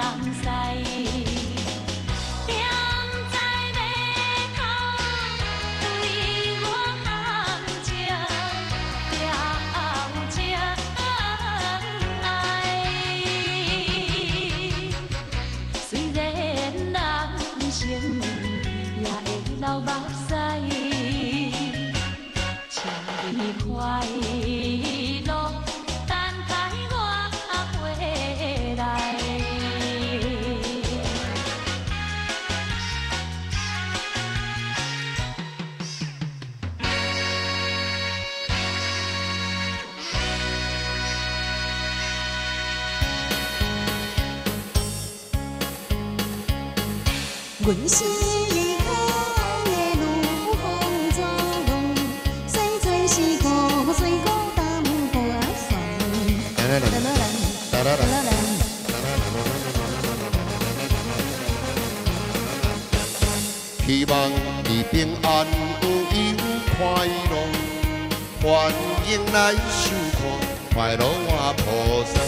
阮是一颗的如风中，细水是苦，水果淡薄酸。 希望你平安有幸快乐，欢迎来收看快乐我菩萨。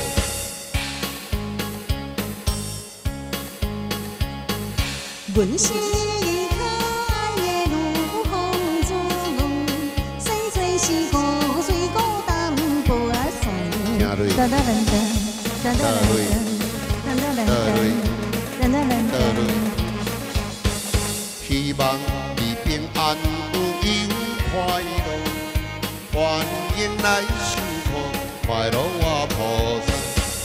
阮是一颗爱的如风中，细水是苦，水果淡薄酸。哒哒哒哒哒哒希望你平安有幸快乐，欢迎来收看快乐我菩萨。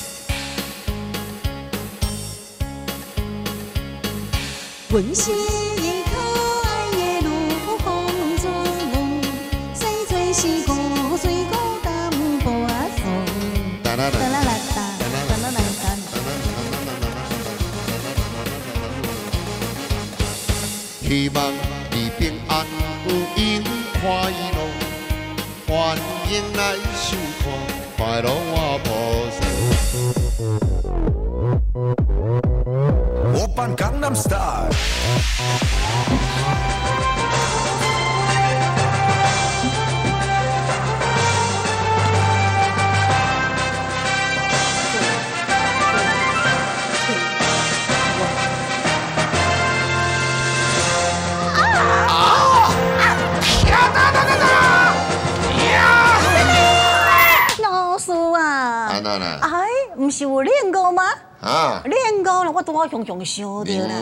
阮是一颗爱的如风中，细水是苦，水果淡薄酸。哒啦啦哒啦啦哒啦啦哒。 希望你平安有幸快乐，欢迎来收看快乐我菩萨。 오빤 강남 스타일. 老师啊， 安那啦？ 哎，唔是有练过吗？ 啊， 练过了，我拄好雄雄想到啦。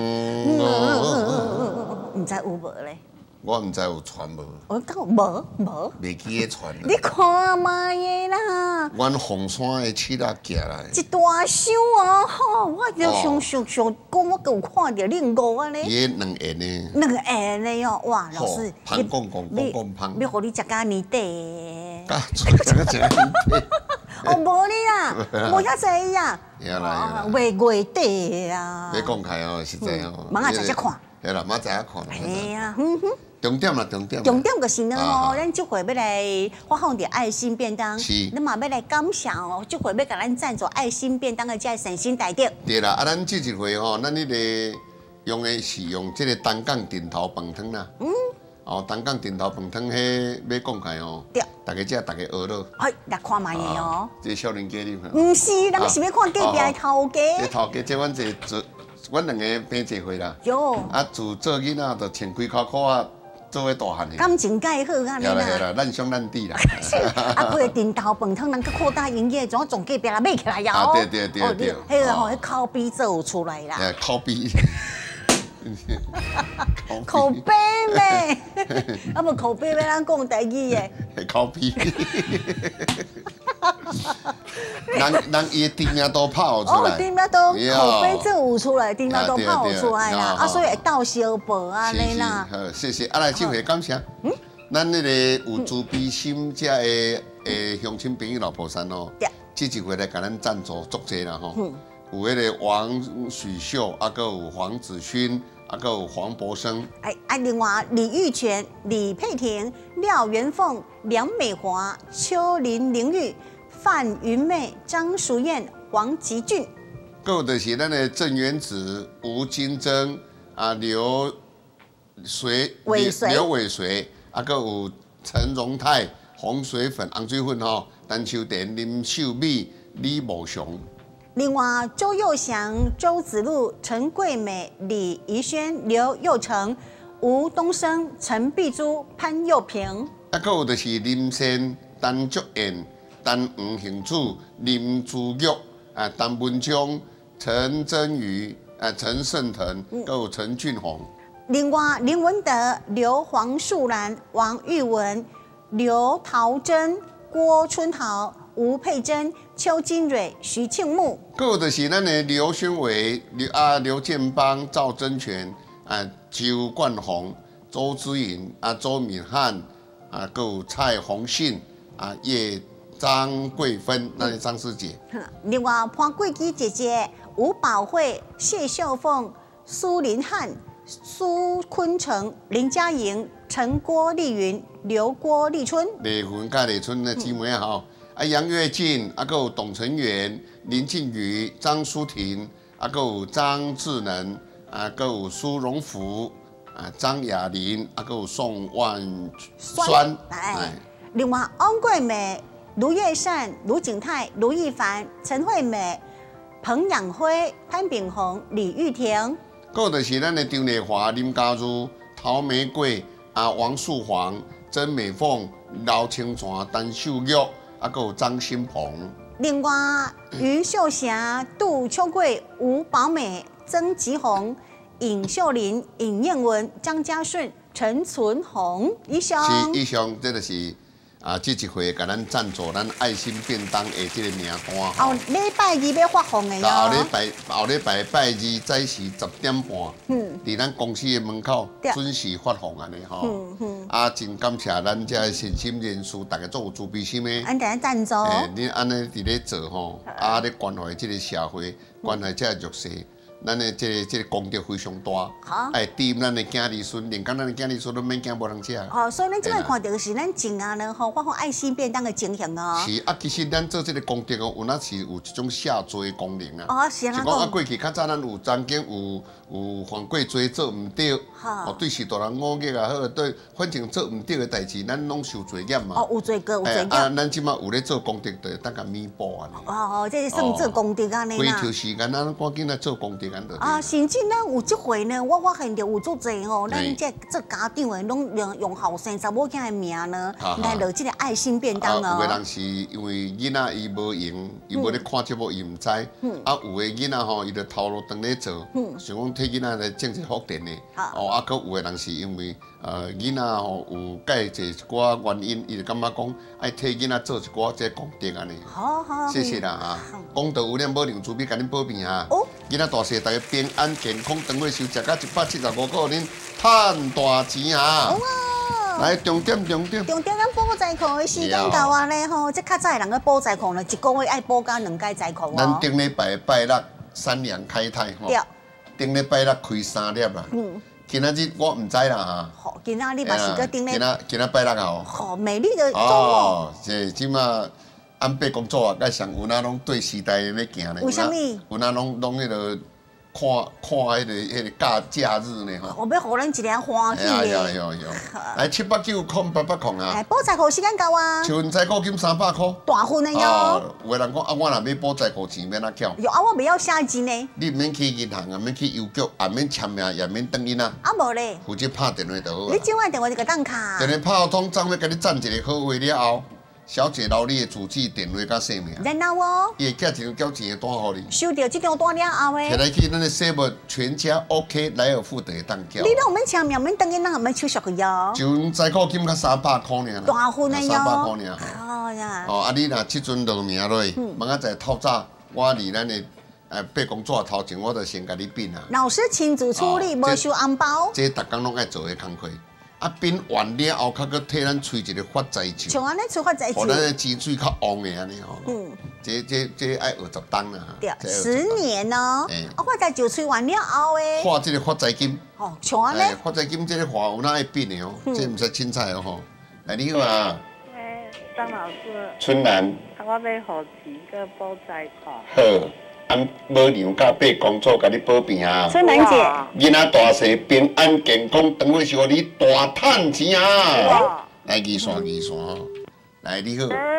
唔知有无咧？ 我唔知有传无， 我讲无， 袂记个传。 你看卖的啦， 阮凤山的七仔寄来， 一大箱啊！吼，我就想讲，我有看到练过啊咧。 伊2元呢， 2个下咧哦，哇，老师， 香讲香。 要互你食咖年底。 甲做个食。 哦，无你啦，无遐济呀。 晓啦， 月底啊。 要讲开哦，实在哦。 茫啊，直接看。 系啦，茫知影看。 系啊， 重点啦，重点。 重点就是呢吼，咱这回要来发放点爱心便当， 是， 那么要来感谢哦，这回要甲咱赞助爱心便当的这善心大德。 对啦，啊，咱这一回吼，咱迄个用的是用这个单杠顶头饭汤啦。哦，单杠顶头饭汤，迄要讲开哦。 对。 大家大家学咯。 哎，来看卖的哦。 这少年家你看。 唔是，人是要看隔壁的头家。 这头家，这阮阮2个平一回啦。 哟。 啊，自做囡仔就穿几箍裤啊，做伙大汉的。 感情介好啊，你啦。 啦啦，咱兄咱弟啦。 啊，迄个顶头饭汤，人去扩大营业，怎从隔壁来买起来呀？ 啊，对。 迄个吼，迄口碑做出来啦。 口碑。 口碑咩？啊无口碑要咱讲台语的。 口碑。人伊的知名度跑出来。 哦，知名度口碑做有出来，知名度跑有出来啦。啊，所以会斗相报安尼啦。 好，谢谢。啊，来这回感谢。咱那个有慈悲心这的乡亲朋友老婆山哦，这一回来给咱赞助足济啦吼。有迄个王许秀，啊，个有黄子勋，啊，个有黄博生。 另外李玉泉、李佩婷、廖元凤、梁美华、邱林玲玉、范云妹、张淑燕、黄吉俊。 还有就是咱的郑元子、吴金珍啊、刘伟随，啊，个有陈荣泰、洪水粉、红水粉吼、陈秋田、林秀美、李某雄。 另外，周佑祥、周子路、陈桂美、李怡轩、刘佑成、吴东升、陈碧珠、潘佑平。 还有就是林sen、陈竹燕、陈黄幸子、林珠玉、陈文忠、陈真瑜、陈胜腾，还有陈俊宏。 另外，林文德、刘黄树兰、王玉文、刘桃珍、郭春豪、吴佩珍、邱金蕊、徐庆木。 还有就是咱的刘宣伟、刘建邦、赵真权、周冠宏、周之颖、周敏汉。还有蔡宏信、张桂芬，那是张师姐。 另外，潘桂基姐姐、吴宝慧、谢秀凤、苏林汉、苏坤成、林佳莹、陈郭丽云、刘郭丽春。 丽云甲丽春的姊妹吼，杨月静，还有董成元、林靖宇、张淑婷，还有张智能，还有苏荣福。张雅玲，还有宋万酸， 另外，翁桂美、卢叶善、卢景泰、卢亦凡、陈惠美、彭养辉、潘炳宏、李玉婷。 还有就是咱的张丽华、林嘉如、陶玫瑰、王素煌、曾美凤、刘清泉、陈秀玉，还有张新鹏。 另外，于秀霞、杜秋桂、吴宝美、曾吉宏。尹秀玲、尹燕文、张家顺、陈存宏，以上。 是以上，这就是这一回给咱赞助咱爱心便当的这个名单。 后礼拜二要发放的哦。后礼拜拜二早时10点半，伫咱公司的门口准时发放安尼吼。真感谢咱这善心人士，大家做有慈悲心的。 咱大家赞助。 你安尼伫咧做吼，咧关怀这个社会，关怀这弱势。咱的这个功德非常大，对咱的囝儿孙，连讲咱的囝儿孙都免惊无人食。 所以咱即摆看到的是咱前下呢，发放爱心便当的情形哦。 是其实咱做这个功德有那是有一种下罪的功能啊。 是啊。 是讲过去较早咱有曾经有犯过罪做唔对，对许大人误解也好，对，反正做唔对的代志，咱拢受罪孽嘛。 有罪过，有罪孽。 咱即马有咧做功德，就当甲弥补安尼。 这是算做功德安尼啦。 回头时间，咱赶紧来做功德。 甚至咱有即回呢，我现着有足济吼，咱这做家长的拢用后生查某囝的名呢，来落即个爱心便当哦。 有的人是因为囡仔伊无闲，伊无咧看节目，伊唔知。有的囡仔吼，伊就头路当咧做，想讲替囡仔来种一福田的。佮有的人是因为囡仔吼有介济一寡原因，伊就感觉讲爱替囡仔做一寡这功德安尼。 好， 谢谢啦功德有量无量，慈悲甲恁保庇哈。囡仔大细大家平安健康，长岁寿，食到175个，恁赚大钱啊！来，重点， 咱补财库的时间到啊咧吼，即较早的人咧补财库呢，一个月爱补到2届财库哦。 咱顶礼拜六3两开泰吼，顶礼拜六开3粒啦。今仔日我唔知啦哈。今仔日嘛是个顶礼。 今仔拜六啊。 美丽的周末。 即马。安倍工作啊，甲上有哪拢对时代咧行呢？ 为什么？ 有哪拢迄个看迄个假日呢？吼！ 我要互咱一个欢喜的。 有。来789空800空啊！ 补财库时间到啊！ 像财库金300块。 大份的哟。 有的人讲我若要补财库钱，免哪缴？ 有我未晓写钱呢。 你免去银行，也免去邮局，也免签名，也免登印啊。 无咧。 负责拍电话就好。 你怎啊电话就个当卡？ 电话拍好通，总要甲你赞一个好话了后。小姐留你的住址、电话甲姓名。 然后哦， 伊会寄一张交钱的单互你。 收到这张单了后诶， 摕来去咱的西物全家 OK 莱尔富的当缴。 你拢免签名，免登记，咱也免手续去哦。 就财库金才300块尔。 大份的哟。 300块尔。 哦呀。 你若即阵落名落去，明仔载透早，我离咱的办公纸头前，我就先甲你变啊。 老师亲自处理，无收红包。 这逐工拢爱做的工课。变完了后，较佮替咱吹一个发财树， 像安尼吹发财树， 互咱的钱水较旺的安尼吼。这爱20当啦。 对，10年哦。发财树吹完了后诶， 花这个发财金。 像安尼。 发财金这个花有哪爱变的哦？这唔使凊彩哦吼。来，你好啊。 张老师。 春兰。 我要互几个补财库。 好。无娘甲爸工作，甲你保庇啊！ 春兰姐， 囡仔大细平安健康，长岁寿，你大赚钱啊！来，二线吼，来你好。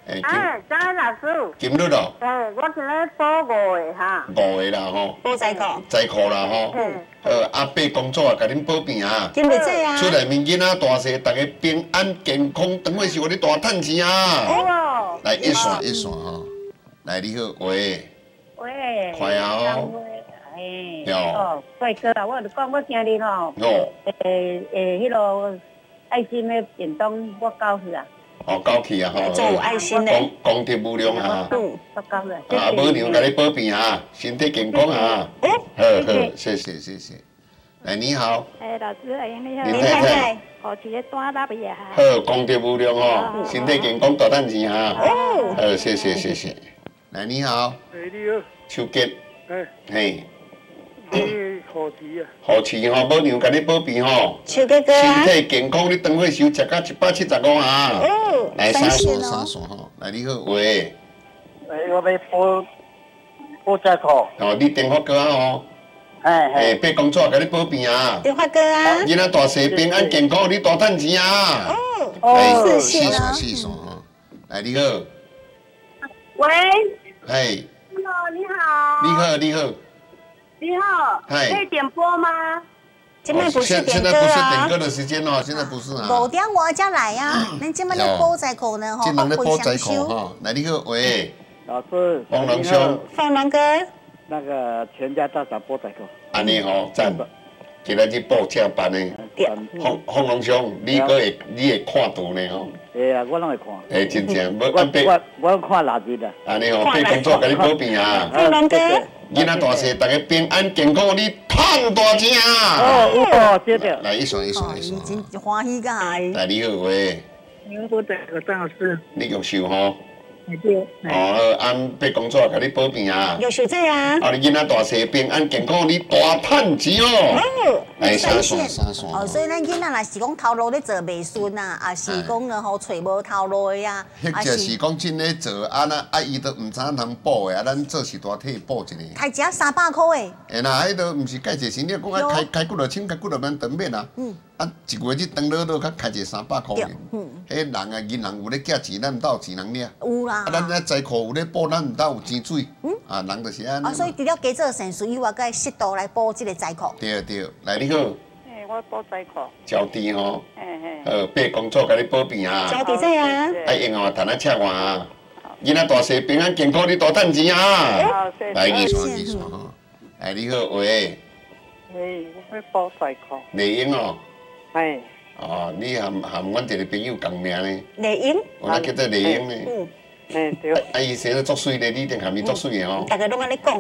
张安老师。 今日咯。 我今日补5个哈。 5个啦吼。 补财库。 财库啦吼。阿伯工作啊，甲恁保平啊。 真袂济啊。 出来面囡仔大细，大家平安健康，等会是互你大趁钱啊。来一线一线吼。来你好，喂。 喂。 快啊吼。 帅哥啊，我就讲我听你吼。迄落爱心的便当我交去啊。 交去啊吼。 做有爱心的。 功德无量啊。 我交了。 母娘甲你保平啊，身体健康啊。好，谢谢谢谢。来你好。 老师，你好。 林太太。 好，一个单打比啊。 好，功德无量哦，身体健康大趁钱哈。好，谢谢谢谢。来你好。 你好。 秋吉。嘿。 好吃啊！ 好吃吼，母娘甲你保庇吼。 秋哥哥。 身体健康，你当会收食到175哈。来三线吼。来你好，喂。 我要补财库。 哦，你电话过啊吼。八工作甲你保庇啊。 电话过啊。 囡仔大细平安健康，你大趁钱啊。 四线啊。 四线吼。来你好。 喂。 嘿。 Hello， 你好。 你好，你好。 你好，可以点播吗？ 现在不是点歌啊！ 现在不是点歌的时间哦，现在不是啊。 5点我才来啊，恁今麦咧补财库呢吼， 今人咧补财库哈。来你好，喂。 老师。 方龙兄。 方龙哥。 那个全家大小补财库。 安尼吼，赞。今仔日补正班的。方龙兄，你会看图呢吼？ 会啊，我拢会看。 真正， 我看垃圾的。 安尼吼，八工作甲你保庇啊。 方龙哥。 囡仔大细，大家平安健康，你赚大钱啊！ 对对。 来一双。 真欢喜个哎。 来你好喂。 你好，张老师。 你玉秀吼。 对。 按八工作甲你保庇啊。 玉秀这啊。 你囡仔大细平安健康，你大赚钱哦。来三线。 所以咱囡仔若是讲头路咧做袂顺啊，也是讲了吼找无头路的啊。 迄就是讲真咧做，伊都毋知影通补的，咱做是大体补一个。 开只300块的。 那迄都毋是介济钱，你讲开几落千，开几落万当免啊。一月日当落较开一300块尔。迄人啊，银行有咧寄钱，咱毋斗有钱人领。 有啦。 咱咧财库有咧补，咱毋斗有钱水。人就是安尼。 所以除了加做善事以外，该适度来补这个财库。 对，来你好。 我补财库。 招弟吼。八工作甲你保庇啊。 招弟在啊。 爱用哦，谈仔赤话啊。囡仔大细平安健康，你大趁钱啊。来二线吼。来你好，喂。 我要补财库。 丽英哦。你含阮一个朋友共名呢。 丽英。 我那叫做丽英呢。 对。 伊生得足水咧，你一定含伊足水的吼。 大家拢安尼讲。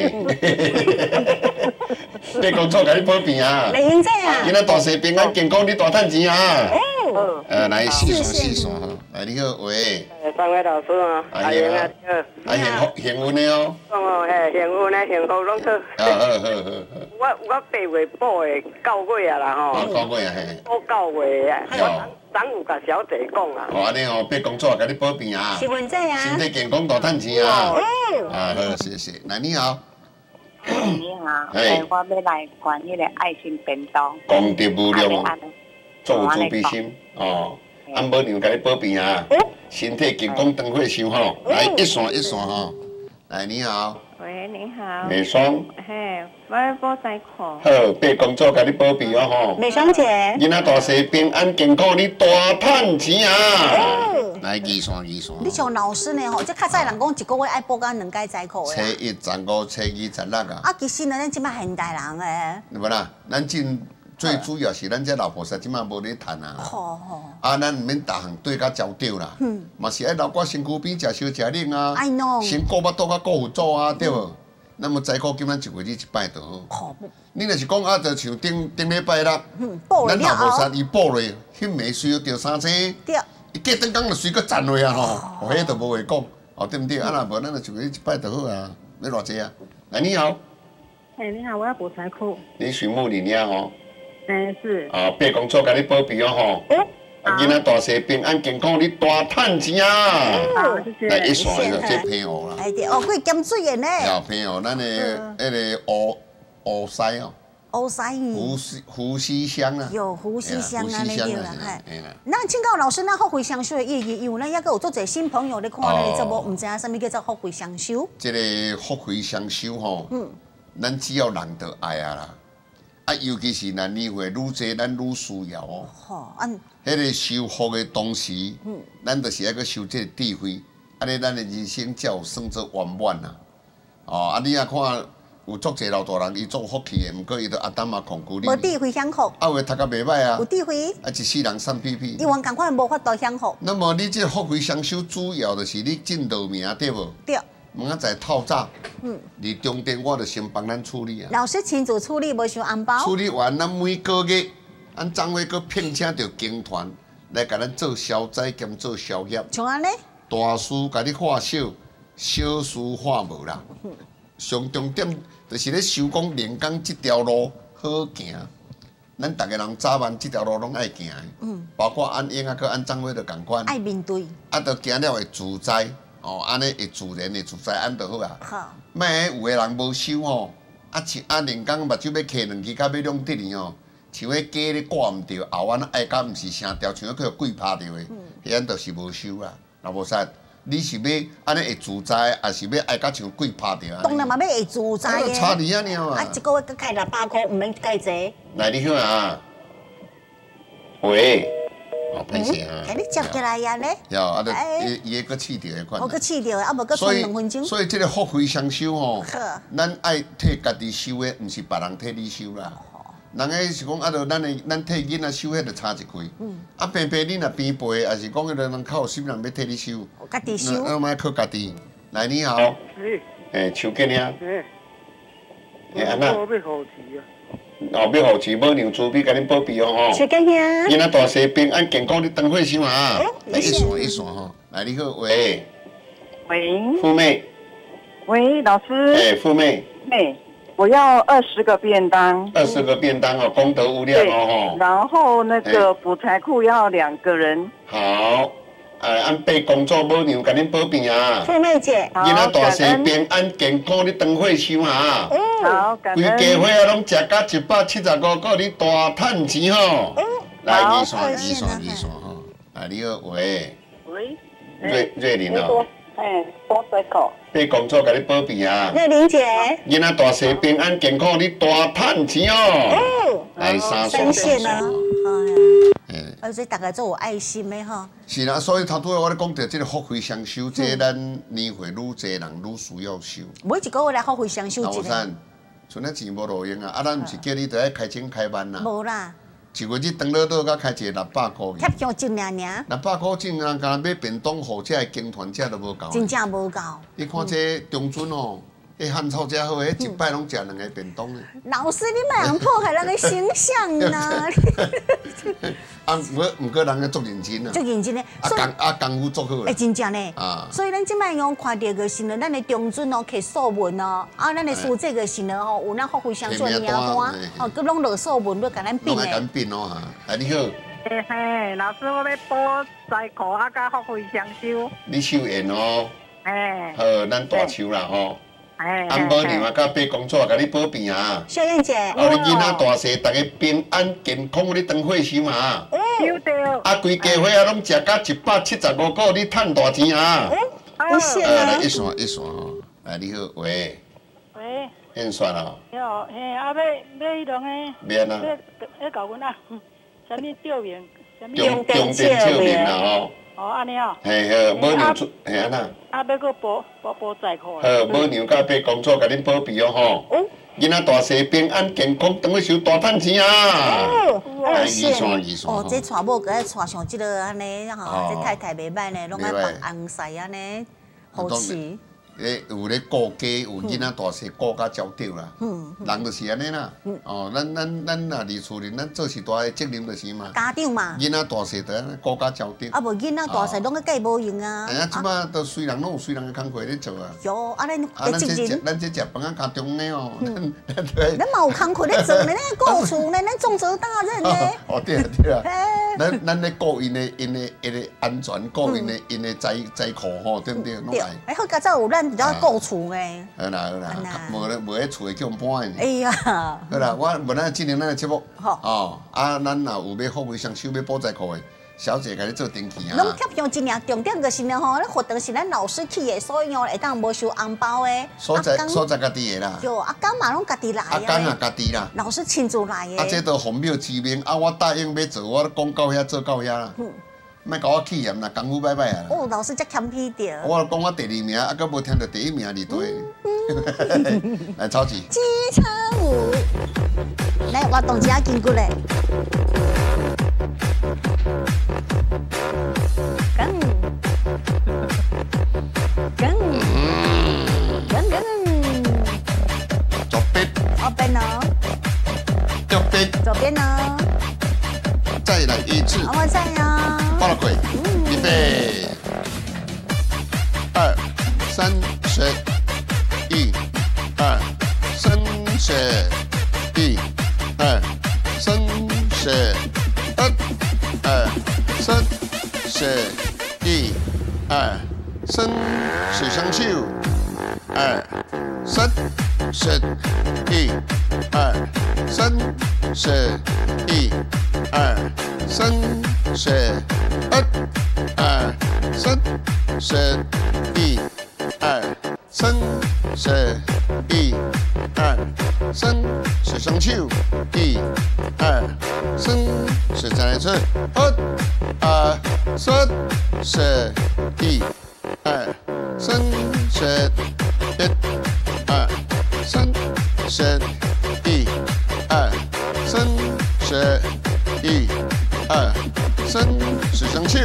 八工作甲你保庇啊。 丽英在啊。 囡仔大细平安健康，你大趁钱啊。来四线吼。来你好，喂。 三位老师啊。 阿英啊。幸运的哦。 幸运的幸福拢好。我8月补的9月啊啦吼。 9月嘿。 补9月啊。昨有甲小姐讲啊。 安尼哦，八工作甲你保庇啊。 是阮在啊。 身体健康大趁钱啊。好，谢谢。来你好。 你好。我要来传迄个爱心便当。 功德无量哦。做有慈悲心哦。母娘甲你保庇啊。身体健康当会收吼。来一线吼。来你好。 喂，你好。 美霜。 我要补财库。 好，八工作甲你保庇哦吼。 美霜姐。 囡仔大细平安健康，你大趁钱啊！来二线。 你像老师呢吼，即较早人讲一个月爱补到2届财库的。 初一、15、初二、16啊。 其实呢，咱即摆现代人诶。 无啦，咱最主要是咱这老菩萨即摆无咧趁啊。 好。 咱毋免逐项对甲焦掉啦。嘛是爱留我身躯边食烧食冷啊。先顾巴肚甲顾有做啊，对无？那么财库今咱1月日1摆就好。你若是讲就像顶礼拜六，咱老菩萨伊补落，迄暝需要着3千。对。伊隔顿工就随佫赚落啊吼，迄就无话讲，对毋对？若无咱就1月日1摆就好啊。要偌济啊？来你好。 你好，我要补财库。 你寻母领领吼。 是。 八工作甲你保庇哦吼。囡仔大细平安健康，你大趁钱啊！ 好，谢谢。 来一线这朋友啦。 对，过咸水的呢。 朋友，咱的迄个乌西哦， 乌塞鱼， 湖西乡啊， 有湖西乡啊，那对啦， 嘿。 那请教老师，那福慧双修的意义有呢？也有做者新朋友咧看咱的节目，唔知影啥物叫做福慧双修。 这个福慧双修吼，咱只要人就爱啊啦。啊，尤其是咱年岁愈侪，咱愈需要哦。 好， 迄个修福的同时，咱就是要去修这个智慧，安尼咱的人生才有算做圆满啦。哦，啊，你啊看有足侪老大人，伊做福气的，毋过伊都阿当嘛恐惧你。 无智慧享福。 啊，有诶读甲袂歹啊。 有智慧。 啊，一世人散屁屁。 伊往共款无法度享福。 那么你这福慧双修主要就是你进道名对无？ 对。 明仔载透早，你中间我就先帮咱处理啊。 老师亲自处理，无想红包。 处理完，咱每个月，咱总会阁聘请着经团来甲咱做消灾兼做消业。 像安尼？ 大事甲你化小，小事化无啦。上重点就是咧想讲连江这条路好行，咱逐个人早晚这条路拢爱行的。包括安英啊，佮安总会着共款。 爱面对。 啊，着行了会自在。哦，安尼会自然会自在，安就好啊。 好。 莫有个人无收吼，连江目睭要开2支，甲要两滴呢哦，像迄鸡咧挂毋着，后弯爱甲毋是成条，像迄个鬼拍着的，迄安就是无收啦。若无使，你是要安尼会自在，还是要爱甲像鬼拍着安尼？ 当然嘛要会自在的。 差离啊尔啊！ 一个月佮开600块，毋免介济。 来，你好啊。喂。哦，歹势啊！ 给你接过来呀咧。 有啊，伊会搁试着的款。 我搁试着，啊无搁剩2分钟。 所以这个福慧双修吼，咱爱替家己修的，毋是别人替你修啦。人个是讲啊，着咱替囡仔修，迄着差一开。啊，偏偏你若偏背，还是讲迄个人较有心人要替你修。 家己修。 那莫靠家己。来，你好。邱建啊。安那？ 我要好奇啊。 哦，要好奇，母娘慈悲，甲恁保庇哦吼。 邱建兄。 囡仔大细平安健康，你灯火香啊！来一线吼。来，你好，喂。 喂。 富妹。 喂，老师。 哎，富妹。 哎，我要20个便当。 20个便当哦，功德无量哦吼。 然后那个补财库要2个人。 好。按爸工作母娘甲恁保庇啊！ 富妹姐， 囡仔大细平安健康，你灯火香啊！ 好，感恩。 规家伙啊，拢食到175个，你大趁钱吼！来，二线吼！来，你好，喂。 喂。 瑞玲哦。 多水口。 爸工作甲你保庇啊！ 瑞玲姐。 囡仔大细平安健康，你大趁钱哦！来 3线啊！所以大家做有爱心的吼。 是啦，所以头拄我咧讲到这个福慧双修，这咱年岁愈侪人愈需要修。 每一个月来福慧双修一个。 剩啊钱无路用啊！啊，咱毋是叫你着爱开精开慢啦。 无啦。 一个日当了倒甲开一个600块。 贴上1尔。 600块种人敢若买便当，互这经团这都无够。 真正无够。 你看这中村哦。迄汉草真好，迄一摆拢食2个便当的。 老师，你莫人破坏人的形象呐！ 啊，毋过人个足认真啊。 足认真的。 功夫足好。 真正呢。所以咱即摆用看到个是呢，咱的中尊哦，摕素文哦，咱的书这个是呢吼，有咱福慧双修名单，哦，佮拢落素文要甲咱编的。 拢爱编哦哈。哎，你好。 嘿，老师，我要补财库啊，甲福慧双修。 你收缘哦。好，咱大手啦吼。安母娘啊，甲爸工作甲你保庇啊！ 小燕姐， 后日囡仔大细，大家平安健康，你灯火香啊！ 收到。 啊，规家伙啊，拢食到175个，你趁大钱啊！ 不是啊。 来一线吼，来你好，喂。 喂。 现算啊。 哟，嘿，啊，要迄种诶。 免啊。 要搞阮啊，啥物吊名？ 中电照明啊吼。 哦，安尼哦。 嘿好，母娘出，嘿安那。 啊，要搁补财库。 好，母娘甲爸工作甲恁保庇哦吼。囡仔大细平安健康，等去收大趁钱啊！ 二线。哦，这娶某个娶上即个安尼吼，这太太袂歹呢，拢爱放红晒安尼，好吃。 有咧顾家，有囡仔大细顾甲焦掉啦。人就是安尼啦。哦，咱若伫厝里，咱做是大个责任就是嘛。 家长嘛。 囡仔大细就安尼顾甲焦掉。 啊，无囡仔大细拢个计无用啊。 哎呀，即摆都虽然拢有虽然个工课咧做啊。 有，啊， 咱这食饭啊，加中呢哦。 咱嘛有工课咧做呢，咱顾厝呢，咱重责大任呢。 哦，对啊。 咱咧顾因的安全，顾因的灾库吼，对不对？ 对，哎，好，加早有咱在顾厝诶。 好啦，无咧厝诶叫搬诶。 哎呀， 好啦，我问咱今年咱诶节目，哦，咱若有要服务商收要补灾库诶。小姐，甲你做登记啊！ 拢贴上一样，重点就是呢吼，咧活动是咱老师去的，所以哦会当无收红包的。 所在家己的啦。 对，阿公嘛拢家己来啊。 阿公也家己啦。 老师亲自来的。 啊，这都红庙知名，啊，我答应要做，我讲到遐做到遐啦。莫甲我气嫌啦，功夫拜拜啊！ 哦，老师才谦虚着。 我讲我第2名，啊，搁无听到第1名二队。来，超级。 机车舞，来活动一下筋骨嘞。 左边。 左边哦。 右边。 左边哦。 再来一次。 我再哦。 放了鬼。预备。2、3、4、1、2、3、4、1、2、3、4、1、2、3、4、1、2、3、4双手，2、3、4、1、2、3、4、1、2、3、4、1、2、3、4、1、2、3、4、1、2、3、4双手，1、2、3、4再来一次，1、2、3、4、1、2、3、4、1、2、3、4、1、2、3、4、1、2、3、4双手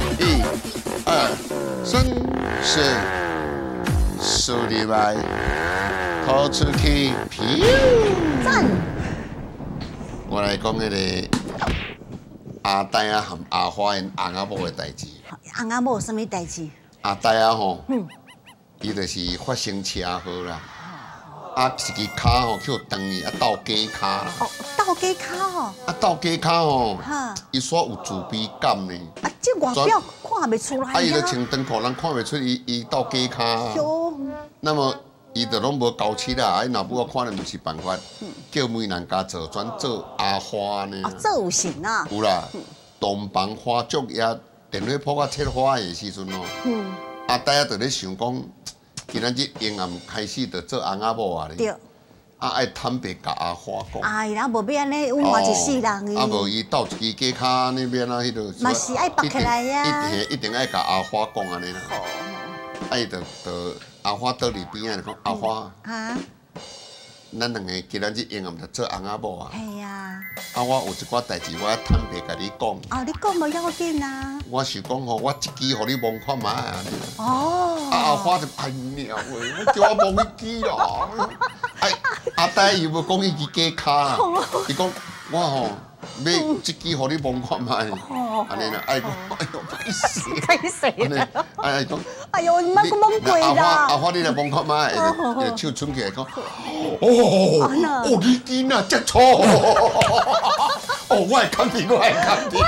，1、2、3、4，输入来，吐出去， 赞！ 我来讲迄个阿呆啊和阿花因翁仔某的代志。 翁仔某有啥物代志？ 阿呆啊吼，伊就是发生车祸啦，啊一支骹吼去断去，啊倒假骹。 哦，倒假骹哦。 啊倒假骹吼，伊煞有自卑感呢。 啊，这外表看袂出来呀。 啊，伊就穿长裤，人看袂出伊倒假骹。 哟。 那么伊就拢无交切啦，啊，伊若不看了毋是办法，叫媒人家做转做阿花呢。 啊，做有成啊。 有啦，东房花烛夜，电火铺啊切花的时阵哦，阿呆啊就咧想讲，今仔日阴暗开始就做翁仔某啊咧。对。啊，爱坦白甲阿花讲。哎呀，无要安尼冤枉一世人。 啊，无伊倒一支假骹那边啊，迄个。 嘛是爱绑起来呀。 一定爱甲阿花讲安尼啦。啊，伊就阿花倒伫边仔就讲阿花。啊。咱两个今仔日阴暗就做翁仔某啊。系啊。啊，我有一寡代志，我要坦白甲你讲。 哦，你讲无要紧啊。 我是讲吼，我一支互你摸看卖安尼。 哦。 啊，阿花就哎鸟喂，我叫我摸一支咯。哎，阿呆伊要讲伊支假骹，伊讲我吼要一支互你摸看卖，安尼啦，哎讲哎呦歹势， 歹势啦， 哎讲， 哎呦你莫讲摸过啦， 阿花你来摸看卖，伊就手伸起来讲，哦，你囡仔真粗，哦，我会看你，我会看你。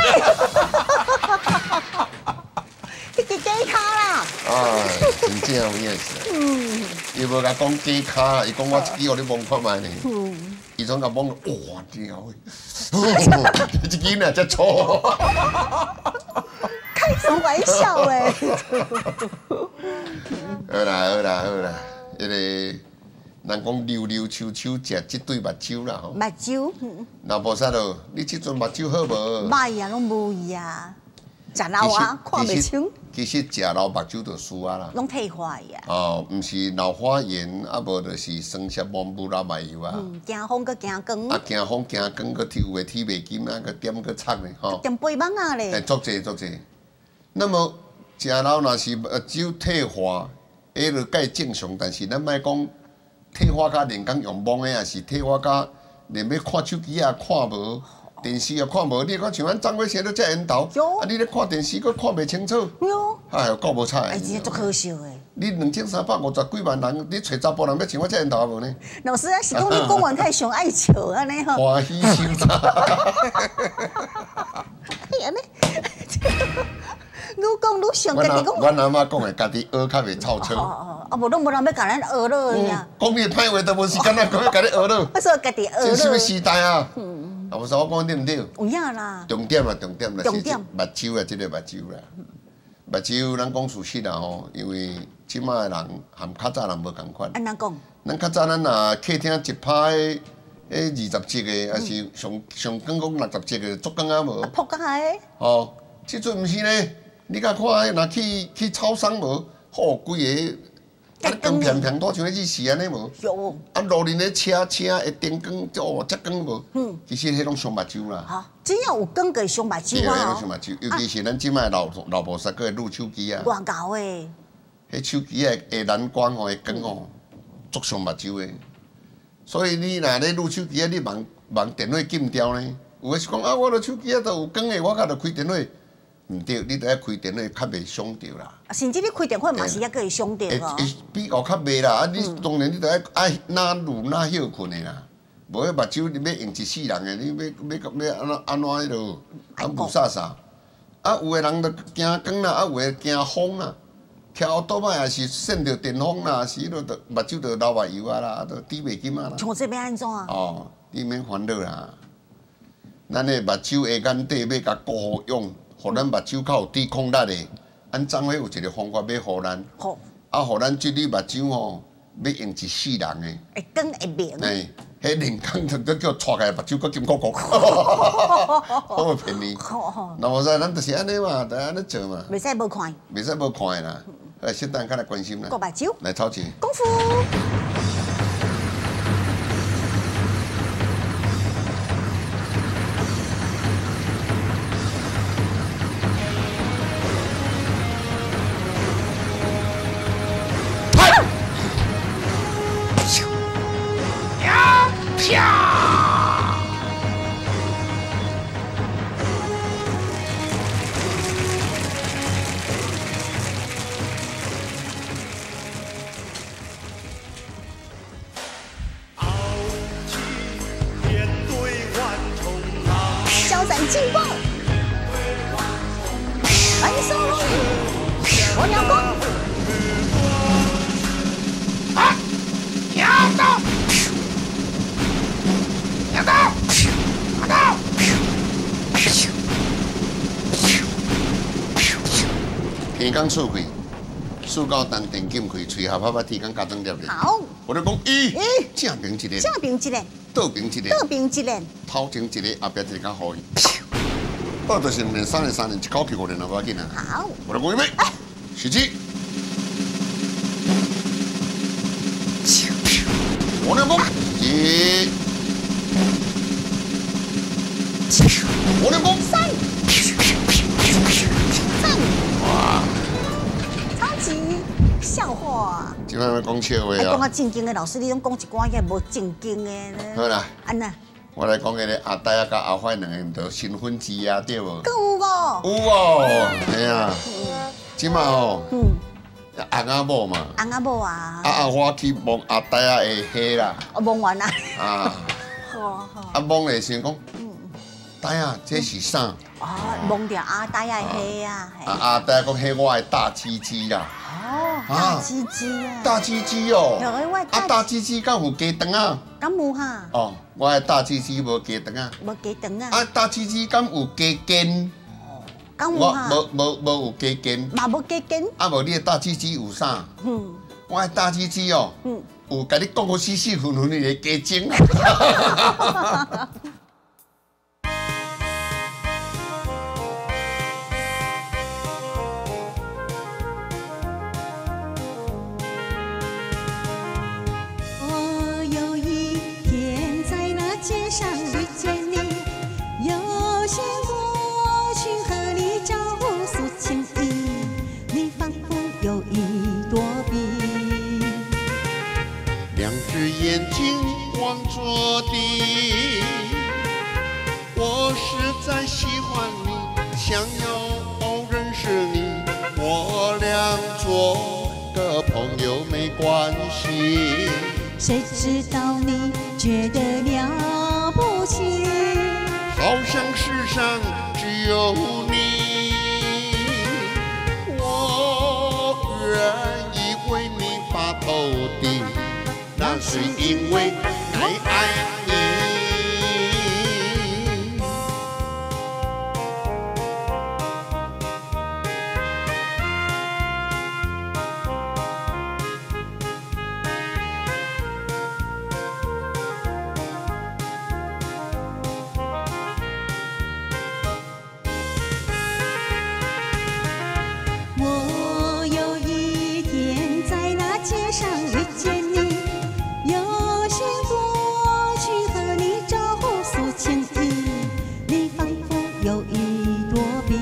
这个假骹啦！ 哎，真正有影是。伊无甲讲假骹，伊讲我一支互你摸看卖呢。伊总甲摸，哇屌喂！这囡仔真粗。 开什么玩笑哎！ 好啦，迄个人讲溜溜秋秋，食这对目睭啦吼。 目睭。 那无啥咯，你这阵目睭好无？ 歹啊，拢无伊啊。食老啊，看袂清。 其实食老目睭就输啊啦。 拢退化呀。 哦，毋是老花眼，啊无就是酸涩模糊啦麻油啊。 惊风搁惊光。 啊，惊风惊光，搁有诶铁袂金啊，搁点搁擦咧吼。 点背芒啊咧。 足济。那么食老若是目睭退化，迄落介正常，但是咱莫讲退化甲连工用蒙诶，也是退化甲连要看手机啊看无。电视也看无，你看像咱张伟生都遮缘投，啊！你咧看电视，佫看袂清楚，哎呦，够无彩！ 哎，真足可笑诶！ 你2350几万人，你找查甫人要像我遮缘投无呢？ 老师啊，是讲你讲完太上爱笑安尼吼。 欢喜收场。 安尼。愈讲愈想，家己讲。 阮阿妈讲的，家己学较袂臭车。 啊，无拢无人要甲咱学了呀。 讲你歹话都无时间啊，讲要甲你学了。 我说家己学了。 这什么时代啊？啊，无啥我讲对唔对？ 有影啦。 重点啦，重点啦， 重点。 目睭啊，即个目睭啦。目睭，咱讲事实啦吼，因为即摆的人含较早人无共款。 安怎讲？ 咱较早咱若客厅一拍20集的，还是上广讲60集的，足广啊无？ 啊，扑街的。 哦，即阵毋是呢，你甲看迄若去超商无，好规个，啊光片片多像迄日时安尼无？ 有。 啊路面的车会灯光，哦，遮光无？其实迄拢伤目睭啦。 哈，只要有光个伤目睭啊。 对，伤目睭，尤其是咱即摆老菩萨个录手机啊。 偌厚诶。 迄手机的蓝光吼，会光吼，足伤目睭的。所以你若咧录手机啊，你望电话禁掉呢？有诶是讲啊，我的手机啊都有光的，我较着开电话。毋对，你得爱开电话较袂伤着啦。 甚至你开电话嘛是抑个会伤着哦。 会比较较袂啦，啊你当然你得爱哪入哪休困的啦。无迄目睭你要用一世人的，你要安怎迄落啊无啥啥。啊有诶人着惊光啦，啊有诶惊风啦。骑奥多摆也是扇着电风啦，是迄着目睭着流目油啊啦，着滴袂紧啊啦。 像这要安怎啊？ 哦，你免烦恼啦。咱的目睭的眼底要甲固好用，互咱目睭较有抵抗力的。咱总会有一个方法要互咱。 好。 啊，互咱即个目睭吼，要用一世人的。 会光会明。 哎，迄灵光就叫带开目睭，搁金鼓鼓。好骗你。那无使，咱就是安尼嘛，就安尼做嘛。 袂使无看。 袂使无看的啦。适当较来关心啦。 顾目睭。 来操钱。 功夫。潇洒劲爆，欢迎收看鸵鸟功。啊！摇到，摇到，摇到。 天刚出开，树高单电金开，吹下啪啪天刚加灯掉咧。 好。 我咧讲正平一个， 正平一个， 倒平一个， 倒平一个， 头前一个，后壁一个较好伊。我就是2年、3年、3年，一口气5年就无要紧啊。 好。 我来讲预备，开始。我来讲1，我来讲 3，哇，超级笑话。 即摆要讲笑话讲啊。 正经的，老师你拢讲一寡个无正经的。 好啦。 安那？ 我来讲个咧，阿呆啊甲阿坏两个人着新婚之夜对无？ 有无？ 有哦，嘿啊，即马吼，翁仔某嘛， 翁仔某啊， 阿花去摸阿呆啊的虾啦， 摸完啦， 啊， 好好， 啊摸咧想讲，呆啊，这是啥？ 啊，摸着阿呆啊虾啊， 阿呆讲迄我的大鸡鸡啦， 哦，大鸡鸡啊， 大鸡鸡哦， 啊大鸡鸡敢有鸡肠啊？ 敢有哈？ 哦，我的大鸡鸡无鸡肠啊， 无鸡肠啊， 啊大鸡鸡敢有鸡筋？ 敢有哈？ 无有鸡筋， 嘛无鸡筋。 啊无你的大鸡鸡有啥？我的大鸡鸡哦，有甲你讲好细细分分的鸡精啊。 我有一天在那街上遇见你，有些过去和你交诉情谊，你仿佛有一朵冰， 两只眼睛望着地，我实在喜欢你，想要认识你，我俩做个朋友没关系。 谁知道你觉得了不起， 好像世上只有是因为爱你。 我有一天在那街上遇见你，有心过去和你招呼诉情意，你仿佛有一朵笔，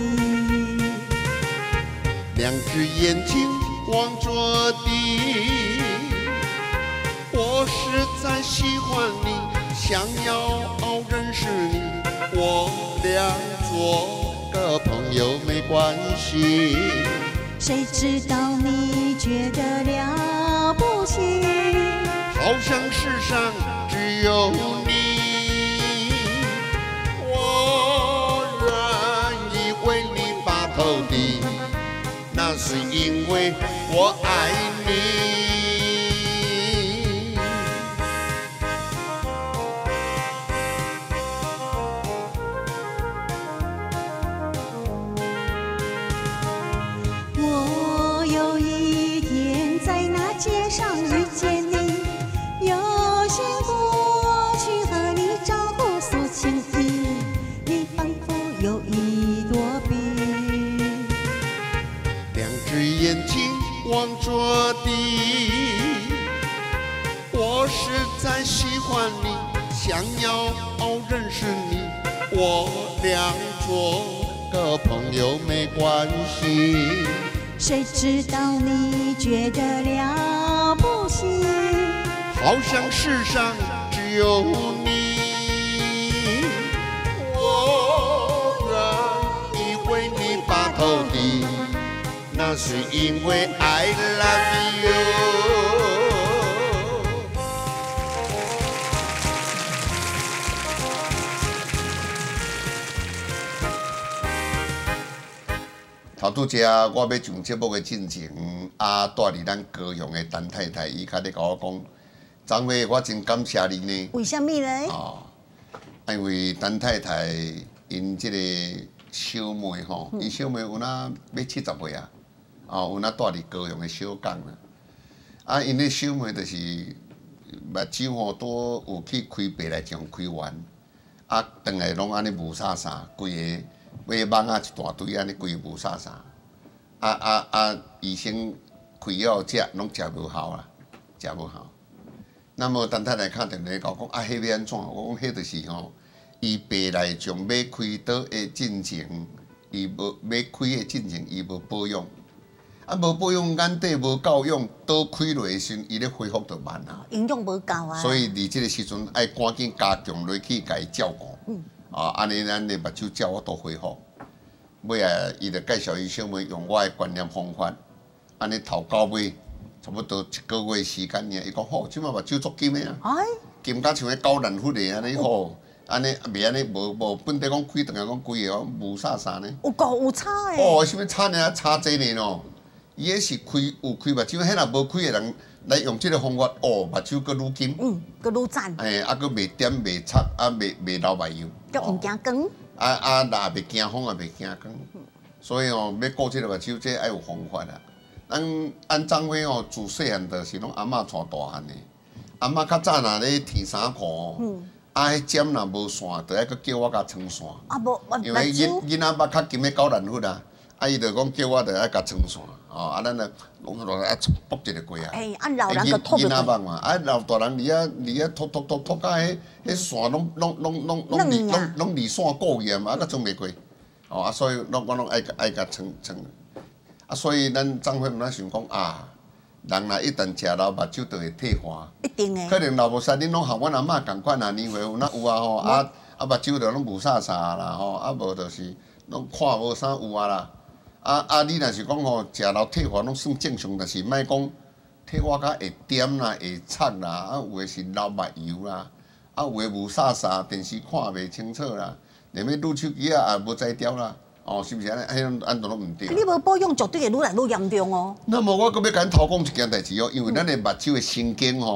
两只眼睛望着地，我实在喜欢你，想要认识你，我俩做个朋友没关系。 谁知道你觉得了不起， 好像世上只有你，我愿意为你把头低，那是因为我爱你。 我有一天在那街上遇见你，有心过去和你招呼诉情意，你仿佛有一朵笔， 两只眼睛望着地，我实在喜欢你，想要认识你，我俩做个朋友没关系。 谁知道你觉得了不起， 好像世上只有你，我愿意为你把头低，那是因为I love you。头拄只我要上节目的进前，带伫咱高雄的陈太太，伊较咧甲我讲，张伟，我真感谢你呢。 为什么呢？ 因为陈太太因即个小妹吼，伊小妹有哪要70岁啊，有哪住伫高雄的小港啦。因咧小妹就是目睭吼都有去开白内障开完，转来拢安尼雾煞煞，规个。尾蠓一大堆，安尼规无啥啥，医生开药食，拢食无效啦，食无效。那么陈太太敲电话甲我讲，迄要安怎？我讲，迄就是吼，伊白内障要开刀的进前，伊无要开的进前，伊无保养，无保养，眼底无够用，刀开落的时，伊咧恢复就慢啦。 营养无够啊。 所以伫即个时阵，爱赶紧加强落去，甲伊照顾。安尼咱的目睭照我都恢复。尾啊，伊就介绍伊小妹用我的观念方法，安尼头到尾差不多1个月时间尔。伊讲好，即摆目睭足金的啊，金甲像个高难忽的安尼好，安尼袂安尼无本地讲开断啊，讲规个无啥啥呢。有差的。什么差呢？差济呢咯。伊迄是有开目睭，迄若无开的人来用即个方法，目睭搁愈金， 搁愈赞。 搁袂点袂擦，袂流目油。 搁毋惊光。 也袂惊风，也袂惊光。所以要顾即个目睭，这爱有方法啦。咱张伟自细汉就是拢阿嬷带大汉的。阿嬷较早若咧添衫裤迄针若无线，就爱搁叫我甲穿线。因为囡仔目较金的高难忽啊，伊就讲叫我着爱甲穿线。咱就拢落来剥一个过啊。 老人个脱囡仔目嘛，老大人离脱到迄线拢离线过去啊，甲穿袂过。所以我拢爱甲穿。所以咱张辉毋咱想讲人若一旦食老目睭，就会退化。 一定的。 可能老无使恁拢学阮阿嬷共款年岁有哪有啊吼，目睭就拢无啥啥啦吼，无就是拢看无啥有啦。你若是讲吼食老退化拢算正常，但是莫讲退化甲会点啦、会擦啦，有诶是流目油啦，有诶无啥啥，电视看袂清楚啦，连要撸手机也无才调啦。是毋是安尼？安都拢毋对。 你无保养，绝对会愈来愈严重哦。 那么我阁要甲恁偷讲一件代志因为咱的目睭的神经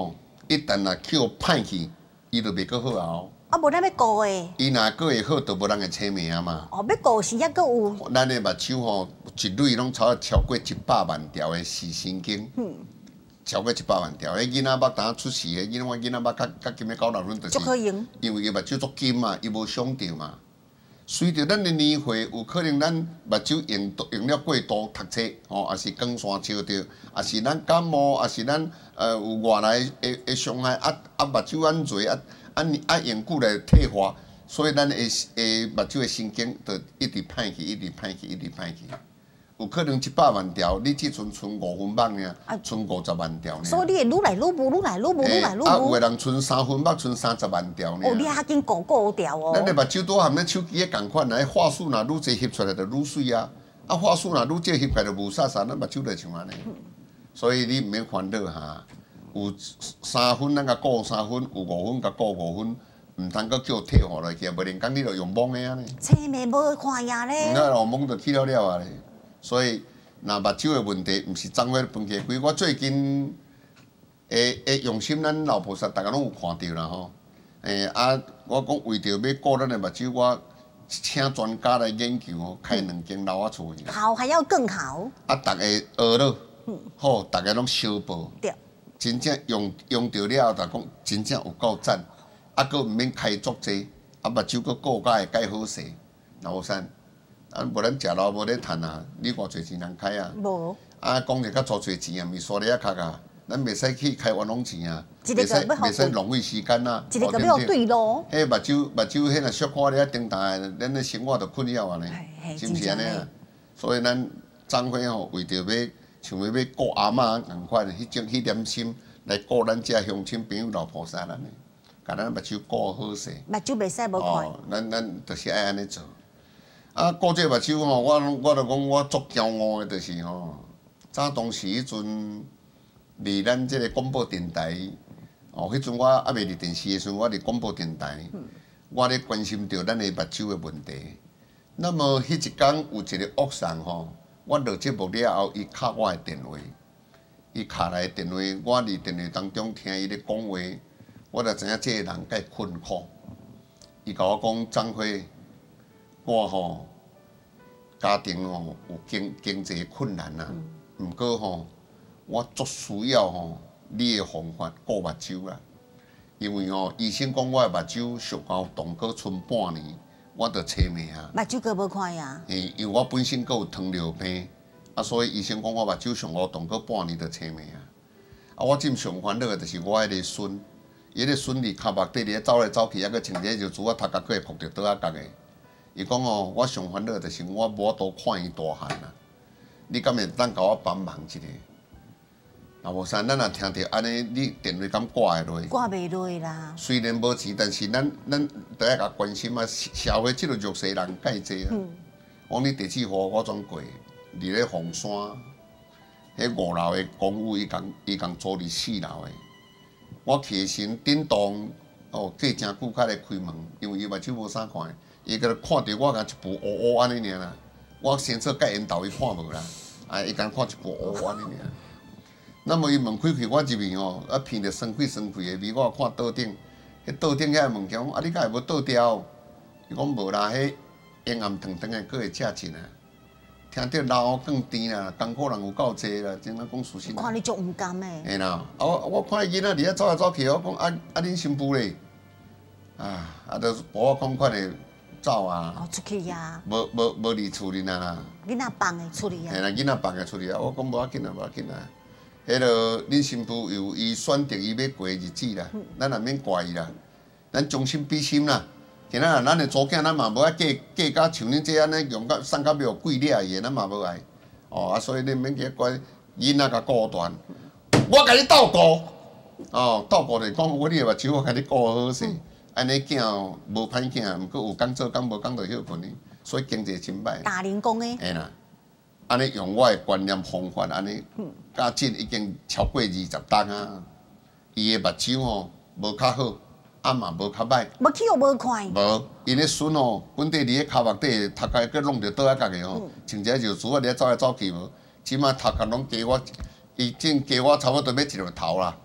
一旦若捡歹去，伊就袂阁好啊哦。 啊，无咱要顾诶。 伊若阁会好，就无人会青命啊嘛。 哦，要顾时还阁有。 咱的目睭吼，一蕊拢超过100万条的视神经。超过100万条，迄囡仔目呾出事的，囡仔目较金的9、6分，就是因为伊目睭足金嘛，伊无伤着嘛。随着咱的年岁，有可能咱目睭用了过度读册，吼，也是光线照着，也是咱感冒，也是咱有外来的伤害，目睭按做用久来退化，所以咱的目睭的神经就一直歹去，一直歹去，一直歹去。有可能100万条，你即阵剩5分目呢，剩50万条呢。 所以你会愈来愈无，愈来愈无，愈来愈无。 有的人剩3分目，剩30万条呢。 哦，你较紧顾掉哦。 咱的目睭拄含咱手机的共款，来画素若愈侪翕出来就愈水啊。画素若愈少翕出来就无煞煞，咱目睭就像安尼。所以你毋免烦恼哈。有3分咱甲顾3分，有5分甲顾5分，毋通阁叫退化落去，无连讲你就用懵的安尼。 青面无看呀咧。 那用懵就去了啊咧。所以，若目睭的问题，毋是脏话分家规。我最近会用心，咱老菩萨，大家拢有看到啦吼。我讲为着要顾咱的目睭，我请专家来研究哦，开2间楼仔厝。 好，还要更好。 大家学了，好，大家拢小报。 对。 真正用着了后，就讲真正有够赞，佫毋免开足济，目睭佫顾甲会介好势，老山。无咱食老无咧趁啊！你偌侪钱通开啊？无。讲者较粗侪钱啊，咪刷咧卡啊！咱袂使去开冤枉钱啊！袂使浪费时间啊！ 一个个要对咯。 迄目睭，迄若小看咧顶大，咱咧生活就困扰安尼，是毋是安尼啊？所以咱总会吼，为着要像要顾阿嬷共款，迄点心来顾咱遮乡亲朋友老菩萨安尼，甲咱目睭顾好势。 目睭袂使无看。 咱就是爱安尼做。顾这目睭吼，我就讲我足骄傲的，就是吼，早当时迄阵，离咱这个广播电台，迄阵我还未入电视的时阵，我伫广播电台，我咧关心着咱的目睭的问题。那么迄一天有一个恶人吼，我录节目了后，伊敲我的电话，伊敲来的电话，我伫电话当中听伊咧讲话，我就知影这个人介困苦。伊甲我讲，张辉。我吼家庭吼有经济困难啊，毋过吼我足需要吼你的方法顾目睭啦，因为吼医生讲我的目睭上高动过剩半年，我着青命啊。 目睭阁无看呀？ 因为我本身阁有糖尿病，所以医生讲我目睭上高动过半年着青命啊。我今上烦恼的就是我迄个孙，伊迄个孙伫骹目底咧走来走去，还阁穿一个就拄仔头壳佫会扑着倒仔角的。伊讲哦，我上烦恼就是我无多看伊大汉啊！你敢会当甲我帮忙一下？啊，无啥，咱若听着安尼，你电话敢挂会落？ 挂袂落啦。 虽然无钱，但是咱都要甲关心啊。社会即个弱势人介济啊。往你第四户我转过，伫咧凤山，迄5楼的公寓，伊共租伫4楼的。我起身叮当，隔真久才来开门，因为伊目睭无啥看。伊个看着我，甲一部乌乌安尼尔啦。我先做甲因兜伊看无啦，伊共看一部乌乌安尼尔。那么伊门开开，我入去吼，闻着酸气酸气的味，我看桌顶，迄桌顶遐物件，你敢会无倒掉？伊讲无啦，迄烟暗烫烫的，佫会食钱啊。听着老更甜啦，艰苦人有够济啦，真正讲事实。 看你足毋甘诶。 嘿啦，我看伊囡仔伫遐走来走去，我讲恁新妇咧，著无我款款的。走啊！ 哦，出去呀！ 无伫厝里啦。 囡仔放诶出去啊！ 嘿啦，囡仔放诶出去啊！我讲无要紧啊，无要紧啊。迄落恁新妇有伊选择伊要过日子啦，咱也免怪伊啦。咱将心比心啦。今仔咱的祖囝，咱嘛无爱嫁甲像恁这安尼用甲送甲庙贵掠伊，咱嘛无爱。所以恁免去怪囡仔甲顾大，我甲你斗顾。斗顾就是讲，我你目睭我甲你顾好势。安尼囝无歹囝，毋过有工做工，无工就休困哩，所以经济真歹。 打零工诶。 嘿啦，安尼用我的观念方法，安尼，甲这已经超过20档啊。伊的目睭吼无较好，嘛无较歹。 目睭又无看。 无，因迄孙吼，本地伫咧骹目底，头壳佫弄着倒仔角的吼，穿一个就拄仔咧走来走去无，即马头壳拢加我，伊正加我差不多要一个头啦。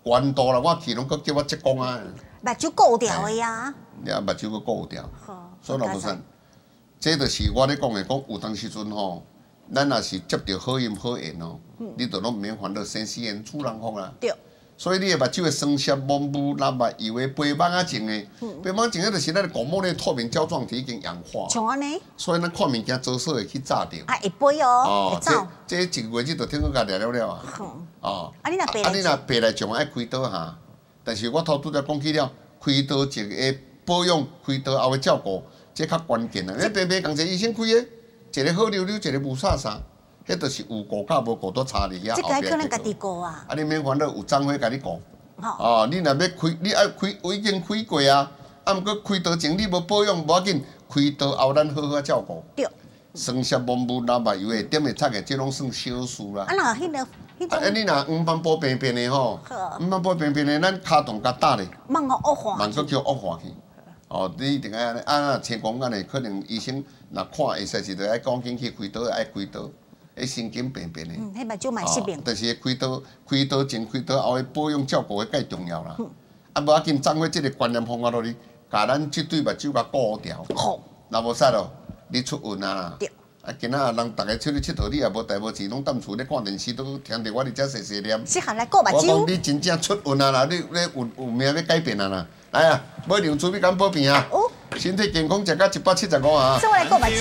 关度啦，我去拢搁叫我职工啊。 目睭顾掉的呀。 你啊，目睭搁顾掉。 好， 所以老婆山，这就是我咧讲的，讲有当时阵吼，咱若是接到好音好缘哦，你就拢毋免烦恼生死缘主人福啦。 对。 所以你的目睭的双色蒙雾，那目油的白芒啊种的，白芒种的就是咱的巩膜的透明胶状体已经氧化， 像安尼， 所以咱看物件做色会去炸掉。 啊，会飞哦，会走。 这一个月就听讲甲了了啊。哦。 啊，你若白来， 你若白来种爱开刀哈，但是我头拄则讲起了，开刀前的保养，开刀后的照顾，这较关键啊。你白白共一个医生开的，一个好溜溜，一个无啥啥。迄就是有顾甲无顾都差伫遐。 这个可能家己顾啊。 啊，你免烦恼，有张辉甲你顾。哦，你若要开，你爱开，已经开过啊。啊，毋过开刀前你无保养，无要紧。开刀后咱好好照顾。对。双色蒙雾、蓝目油的、点的、擦的，这拢算小事啦。啊，那迄种。啊，你若黄斑部病变的吼，黄斑部病变的，咱骹动较大咧。慢个恶化。慢个叫恶化去。哦，你一定爱安尼，啊，青光眼的，可能医生若看会使是，就爱赶紧去开刀，爱开刀。迄神经病变的，迄目睭嘛失明。但是开刀前、开刀后的保养照顾的介重要啦。啊，无要紧，掌握这个观念方法落去，甲咱这对目睭甲顾掉。好，若无使咯，你出运啊啦。对。啊，今仔人逐个出去佚佗，你也无代无志，拢踮厝咧看电视，都听着我伫遮细细念。适合来顾目睭。我讲你真正出运啊啦，你有命要改变啊啦。来啊，买两珠要敢保平啊。哦。身体健康，食到175啊。所以我来顾目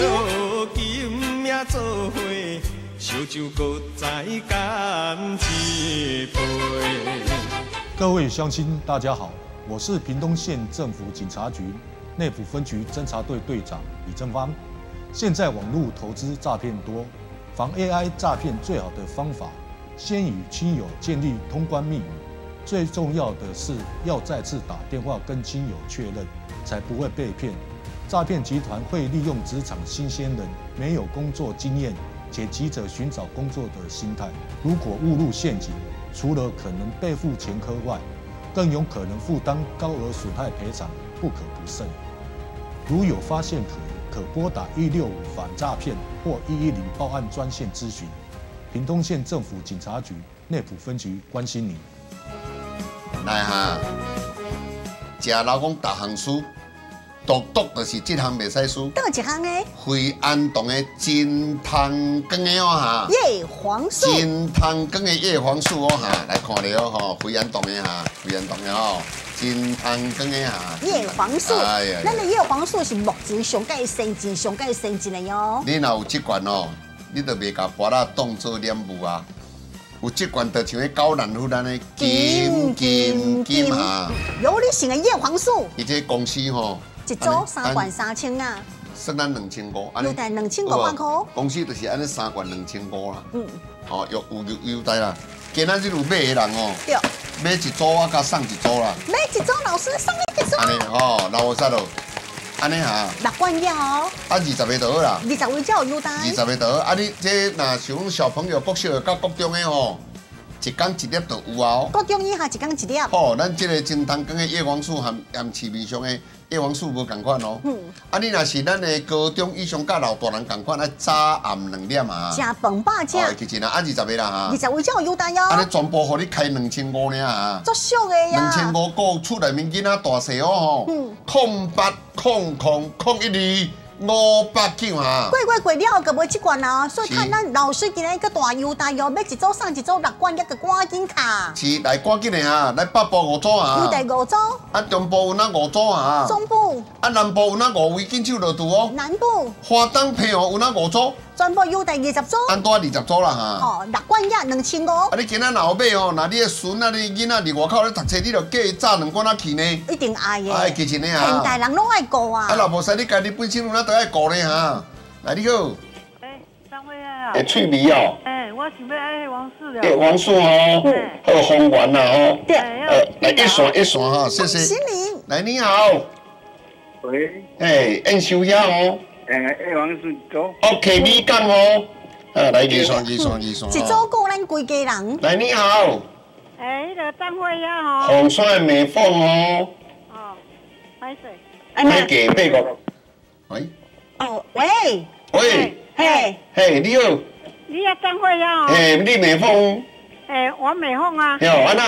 睭。烧酒搁再干一杯。 各位乡亲，大家好，我是屏东县政府警察局内埔分局侦查队队长李正芳。现在网络投资诈骗多，防 AI 诈骗最好的方法，先与亲友建立通关密语，最重要的是要再次打电话跟亲友确认，才不会被骗。诈骗集团会利用职场新鲜人没有工作经验且急着寻找工作的心态，如果误入陷阱，除了可能背负前科外，更有可能负担高额损害赔偿，不可不慎。如有发现可拨打165反诈骗或110报案专线咨询。屏东县政府警察局内埔分局关心您。 来哈，食老公逐项输。独就是这项袂使输。倒一项呢？惠安洞的金汤羹的哦哈。叶黄素。金汤羹的叶黄素哦哈，来看了哦吼，惠安洞的哈，惠安洞的哦，金汤羹的哈。叶黄素。哎呀，咱的叶黄素是目前上界先进、上界先进的哟。你若有这罐哦，你就袂甲脖仔当做染雾啊。有这罐就像迄高兰夫咱的金哈。有你性的叶黄素。伊这公司吼。一组3罐3000啊，算咱2500，安尼。优待2500块。公司就是安尼3罐2500啦。哦，有优待啦。今仔日有买的人哦。对。买一组我甲送一组啦。买一组老师送你一组。安尼吼，那有啥咯？安尼哈。6罐药哦。啊，20个就好啦。20位才有优待。20个就好，啊你这若像小朋友国小到国中的吼。一天1粒就有啊！国中以下一天1粒。好，咱这个金汤羹的叶黄素含市面上的叶黄素无同款哦。啊，你若是咱的高中以上甲老大人同款，爱早暗2粒嘛。食饭饱食。哦，其实啊，20个啦哈。20位才有优待哟。啊，你全部互你开2500尔啊。足俗的呀。2500个厝内面囡仔大细哦吼。0800012500啊！过了，个买1罐啊！所以看咱老师今日个大优待哟，买一组送一组6罐，个赶紧卡。是，来赶紧的啊！来北部5组啊！优待5组。啊，中部有哪5组啊？中部。啊，南部有哪5位紧手落肚哦？南部。花东平湖有哪5组？全部优待20组。安多20组啦哈。哦，6罐也2500。啊，你今仔若有买哦，那你的孙啊，你囡仔伫外口咧读册，你著叫伊炸2罐仔去呢？一定爱的。爱其实呢啊。现代人拢爱顾啊。啊，若无使你家己本身有哪都爱顾呢哈。来，你好。张伟啊。翠梨哦。我想要爱王素了。王素哦。还有红丸啦哦。对。来一线哈，谢谢。心灵。来，你好。喂。应收遐哦。王素走。OK， 你讲哦。来二线。一组够咱规家人。来，你好。迄个张惠呀吼。红帅美凤哦。哦，歹势。买鸡买个。喂。哦，喂。喂。嘿，你好。你啊，张惠呀？你美凤。我美凤啊。哟，安那？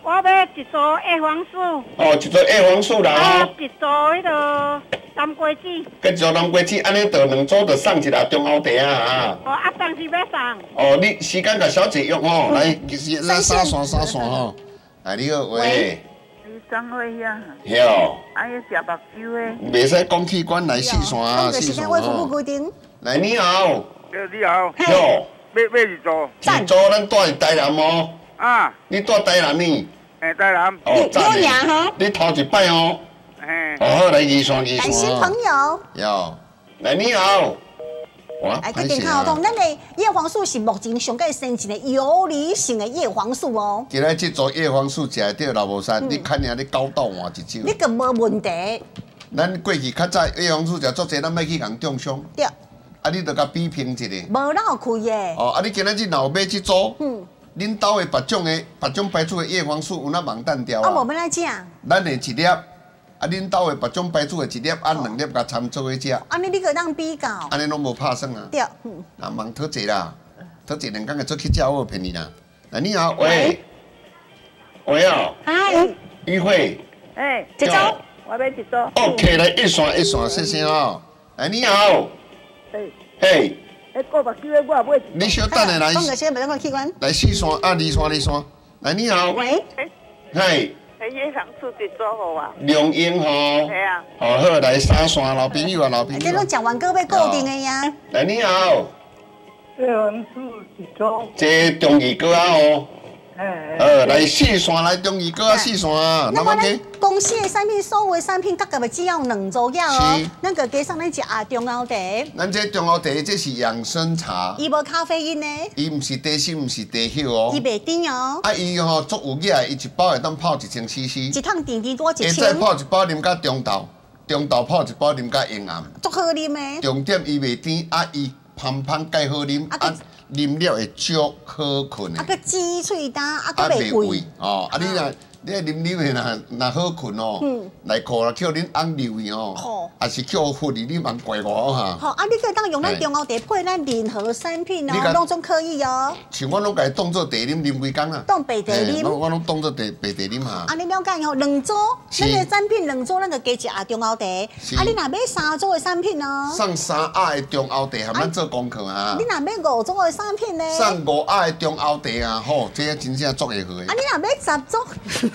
我要一组叶黄素。 哦，一组叶黄素啦啊，一组迄个南瓜子。 佮一组南瓜子，安尼就2组，就送一粒中澳茶啊！ 哦，啊，当时要送。 哦，你时间甲小姐约哦，来，咱三线吼。哎，你好，喂。 双位呀。 嘿哦。 还有食目睭的。 袂使讲器官来四线啊，四线哦。来，你好。 你好。 哟。 要一组。 一组，咱住伫台南哦。 啊。 你住台南呢？ 台南。 哦，赞呢。你头一摆哦。哦，好，来二线。 感谢朋友。 哟。来，你好。 来，这健康活动，咱的叶黄素是目前上界先进的游离性的叶黄素哦。 今仔这组叶黄素食得老无山，你看下你9到换一招。 你个无问题。 咱过去较早叶黄素食足济，咱莫去共中伤。 对。 啊，你着甲比拼一下。 无闹开的。 哦，啊，你今仔日若买这组，恁兜的别种牌子的叶黄素有哪盲蛋掉啊？ 啊，无要来食。 咱的一粒。啊，恁兜的别种牌子的一粒，按2粒甲掺做伙食。 安尼你个当比较。 安尼拢无拍算啊。 对， 啊，忙讨济啦，讨济2工个做去食，我骗你啦。来，你好，喂，喂哦。 嗨。 于慧。 哎， 一组， 我要一组。 OK， 来一线，谢谢哦。来，你好。嘿。 过目睭的我买。 你小等下来。 讲个先，别讲器官。 来4线啊，2线。来，你好。 喂。 嘿。 叶黄素一组好啊。 良英吼。 系啊。 好，来3线老朋友啊，老朋友。 这拢讲完歌要固定的呀。 来，你好。 叶黄素一组。 这中医哥啊哦。来4线，来中医哥啊4线啊。 那么咱公司的产品，所有的产品，各个只要2组了哦。咱个加上咱食中澳茶。 咱这中澳茶这是养生茶。 伊无咖啡因呢。 伊唔是低脂，唔是低血哦。 伊袂甜哦。 啊，伊吼足有益，伊一包会当泡1000cc。 一趟甜甜多1000。 下再泡一包啉甲中豆，中豆泡一包啉甲营养。 足好啉的。 重点伊袂甜，啊伊香介好啉，啊啉了会足好困的。 啊个滋喙焦，啊个袂贵。 哦，啊你若啉的若好困哦，内裤啦叫恁翁流去哦，也是叫忽哩，你茫怪我哈。 好啊，你可以当用咱中澳茶配咱任何产品哦，拢总可以哦。 像我拢家当做茶啉几工啊。 当白茶啉。 我拢当做白茶啉哈。 啊，你了解吼，2组，咱个产品2组，咱个加一中澳茶。啊，你若买3组的产品哦。 送3盒的中澳茶，含咱做功课啊。 你若买5组的产品呢？ 送5盒的中澳茶啊，吼，这真正足会好的。 啊，你若买10组。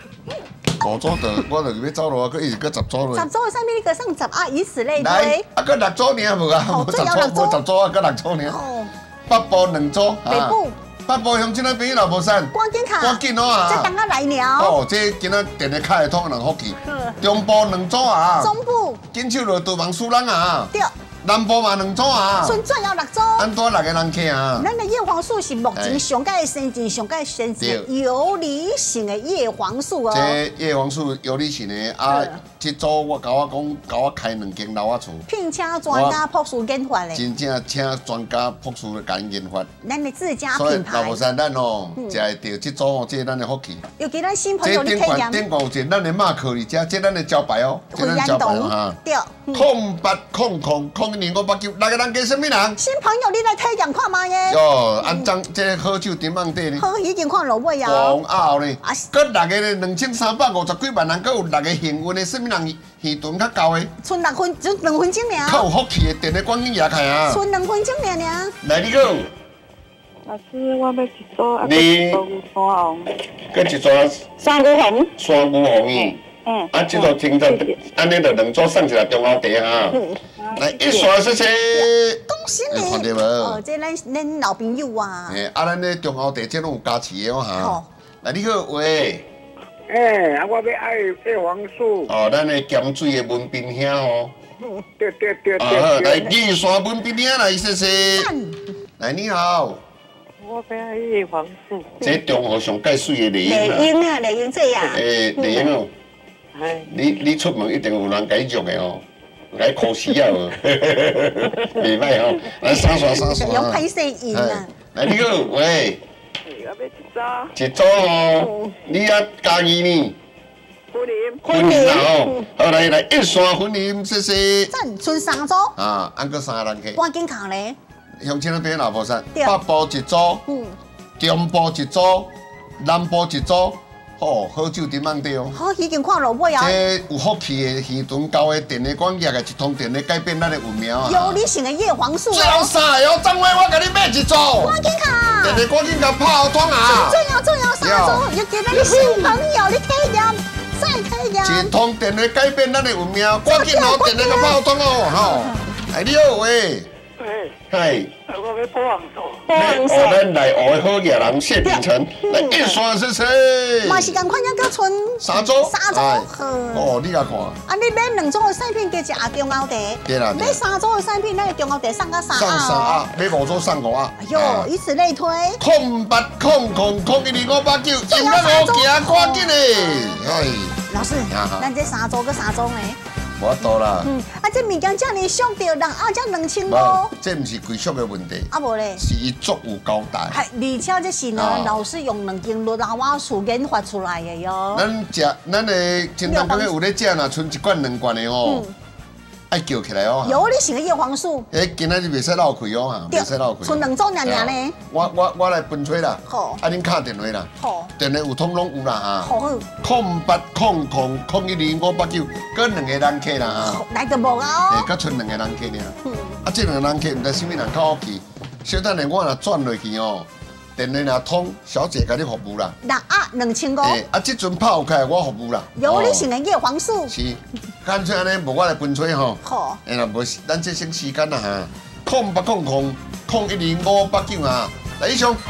5组我要走路，佮一直佮10组落。 10组的产品你佮送10盒，以此类推。 来，啊，佮6组尔无啊，无10组啊，佮6组尔。哦。北部2组。 北部。 北部乡亲咱朋友老无散。 赶紧卡。 赶紧哦啊。 这等下来了。 哦，这今仔电话卡会通人福气。中部2组啊。 中部。 紧手落厨房输人啊。 对。 南部嘛2组啊， 纯粹要6组。 咱多6个人客啊。 咱的叶黄素是目前上界先进、上界先进的游离性的叶黄素哦。 这叶黄素游离性的啊，这组我甲我开2间楼仔厝。 聘请专家博士研发的。 真正请专家博士来研发。 咱的自家所以品牌。 老无山咱哦，食会到这组哦，这是咱的福气。 尤其咱新朋友你体验。 顶有一咱的马克里遮，这咱的招牌哦， 这咱招牌哈。对。 0800055896个人叫什么人？ 新朋友，你来体验看卖耶！ 哟，安怎这好酒点放底呢？ 好，已经看落尾啊。 黄鸭呢？佮6个呢，2350几万人，佮有6个幸运的，什么人耳顿较高的？ 剩2分钟尔。 较有福气的，电话关紧牙开啊！ 剩2分钟尔。 来，你好。 老师，我要一组啊， 你。 山红。 佮一组。 山芋红。 山芋红伊。啊，这个听着，安尼就2组送一个中澳茶哈。来，1线谢谢。 恭喜你！ 看到无？ 哦，这咱老朋友啊。 啊，咱咧中澳茶这拢有加持的哦哈。来，你好，喂。 啊，我要爱叶黄素。 哦，咱的咸水的文彬兄哦。 对。 啊，来2线文彬兄来，谢谢。来，你好。 我要爱叶黄素。 这中澳上介水的丽英啊。丽英这样。 丽英哦。你出门一定有人解约的哦。来考试啊！袂歹吼，来3线。 用歹势赢啊！ 来，你好，喂。一组哦，你啊嘉义呢？ 婚礼哦，好来1线婚礼，谢谢。 赞，剩3组。 啊，按个3个人客。 赶紧卡咧。 乡亲那边老婆山，北部1组，中部1组，南部1组， 哦，好酒伫网底哦。 好，已经看落尾啊。 这有福气的耳屯交的电力管业的一通电力改变咱的运命啊。 有你性的叶黄素最后三个哦，张伟我甲你买一组。 赶紧卡。 电力赶紧甲泡通啊。 最后三组，要给咱的新朋友，你体验，再体验。 一通电力改变咱的运命，赶紧哦，电力甲泡通哦，吼。哎，你好喂。嘿。 我要保养座。 哦，咱来学的好野人谢秉承，来一刷是谁？ 嘛是共款，还搁剩三组。 好。 哦，你甲看。 啊，你买2组的产品，加一盒中澳茶。 对啦。 买3组的产品，咱的中澳茶送到3盒。 送3盒，买5组送5盒。 哎呦，以此类推。 0800012589，应该好行，赶紧的。哎。 老师，咱这3组搁3组呢？ 无多啦。 这物件遮尼俗着，人这2500。 这不是贵俗的问题。 啊无咧。 是伊足有交代。 而且这是呢，老师用2斤罗拉瓦树研发出来的哟。 咱的前当个月有咧食，若剩1罐2罐的哦，爱叫起来哦。 有你性的叶黄素。 今仔日袂使闹开哦哈，袂使闹开。 剩2组尔呢。 我来分吹啦。 好。 啊，恁敲电话啦。 好。 电话有通拢有啦哈。 好。 0800012589，搁2个人客啦哈。 来就无啊哦。 搁剩2个人客尔。啊，这2个人客唔知啥物人较好去，小等下我若转落去哦，电话若通，小姐甲你服务啦。 2500。 啊，这阵泡开我服务啦。 有你性的叶黄素。 是，干脆安尼，无我来分吹吼。 好。 若无，咱这省时间啦哈。0800012589啊，来以上。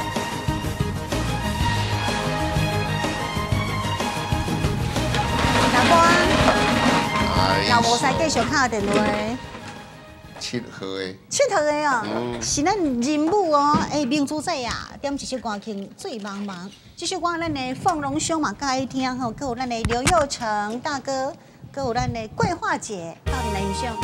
要无使继续敲电话。 7号的。 7号的哦，是咱人物哦，明珠仔啊，点一首歌曲《醉茫茫》。这首歌咱的凤荣兄嘛介听吼，佮有咱的刘佑成大哥，佮有咱的桂花姐，到底来欣赏？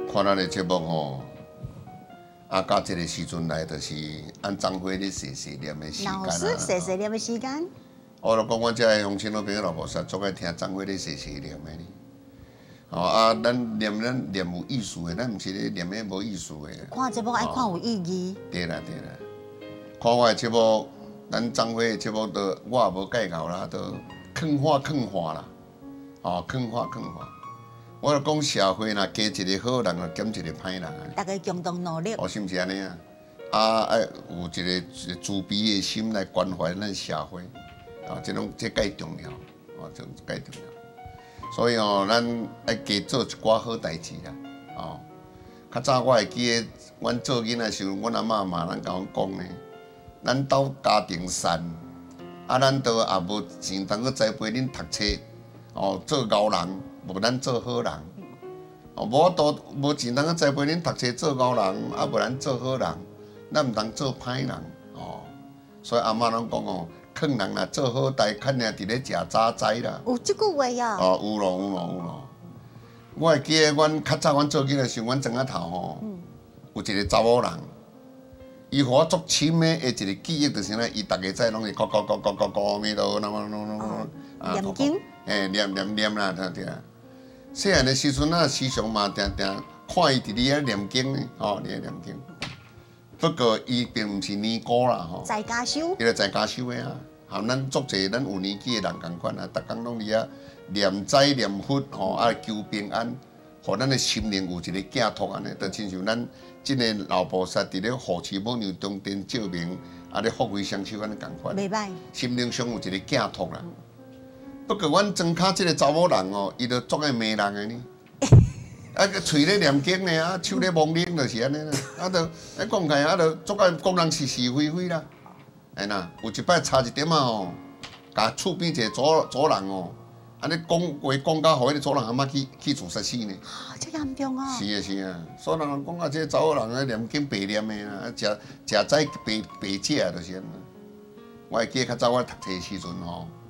看咱的节目吼，到这个时阵来，就是按张辉咧细细念的时间老师细细念的时间。 我就讲，我这个乡亲老朋友、老菩萨，足爱听张辉咧细细念的呢。咱念有意思的，咱毋是咧念迄无意思的。 看节目爱看有意义。 对啦。看我的节目，咱张辉的节目都我也无介绍啦，都坑化啦，坑化。我就讲社会若加一个好人，就减一个歹人啊。 大家共同努力。 是毋是安尼啊？爱有一个慈悲的心来关怀咱社会，这介重要，这介重要。所以咱爱加做一寡好代志啦，较早我会记得，阮做囡仔时候，阮阿嬷嘛咱甲阮讲呢，咱兜家庭散，咱都也无钱通去栽培恁读册，做牛人。无咱做好人，无钱通去栽培恁读册做牛人，无咱做好人，咱毋通做歹人所以阿嬷拢讲劝人若做好代，较尔伫咧食早斋啦。 有即句话呀？ 有咯。我会记得，较早阮做囡仔时，阮庄仔头有一个查某人，伊互我足深的一个记忆，就是呢，伊逐个早拢是咕阿弥陀念经。 念啦，对啦。细汉的时阵时常嘛定看伊伫咧念经呢，伫咧念经。不过伊并毋是尼姑啦， 在家修。 伊就在家修的和咱足侪咱有年纪的人共款逐工拢伫遐念斋念佛，求平安，互咱的心灵有一个寄托安尼，就亲像咱即个老菩萨伫咧护持母娘中殿照明，咧福慧双修安尼共款。袂歹。心灵上有一个寄托啦。不过，阮庄脚即个查某人伊就足爱骂人的呢。嘴咧念经呢，手咧摸铃，就是安尼啦。就讲起来，就足爱讲人是非啦。啦，有一摆差一点甲厝边一个祖人安尼讲话讲到，互迄个祖人阿妈去自杀死呢。 这严重啊！ 是啊，所以人讲即个查某人念经白念的啦，食斋白食就是安尼。我会记得较早我读册时阵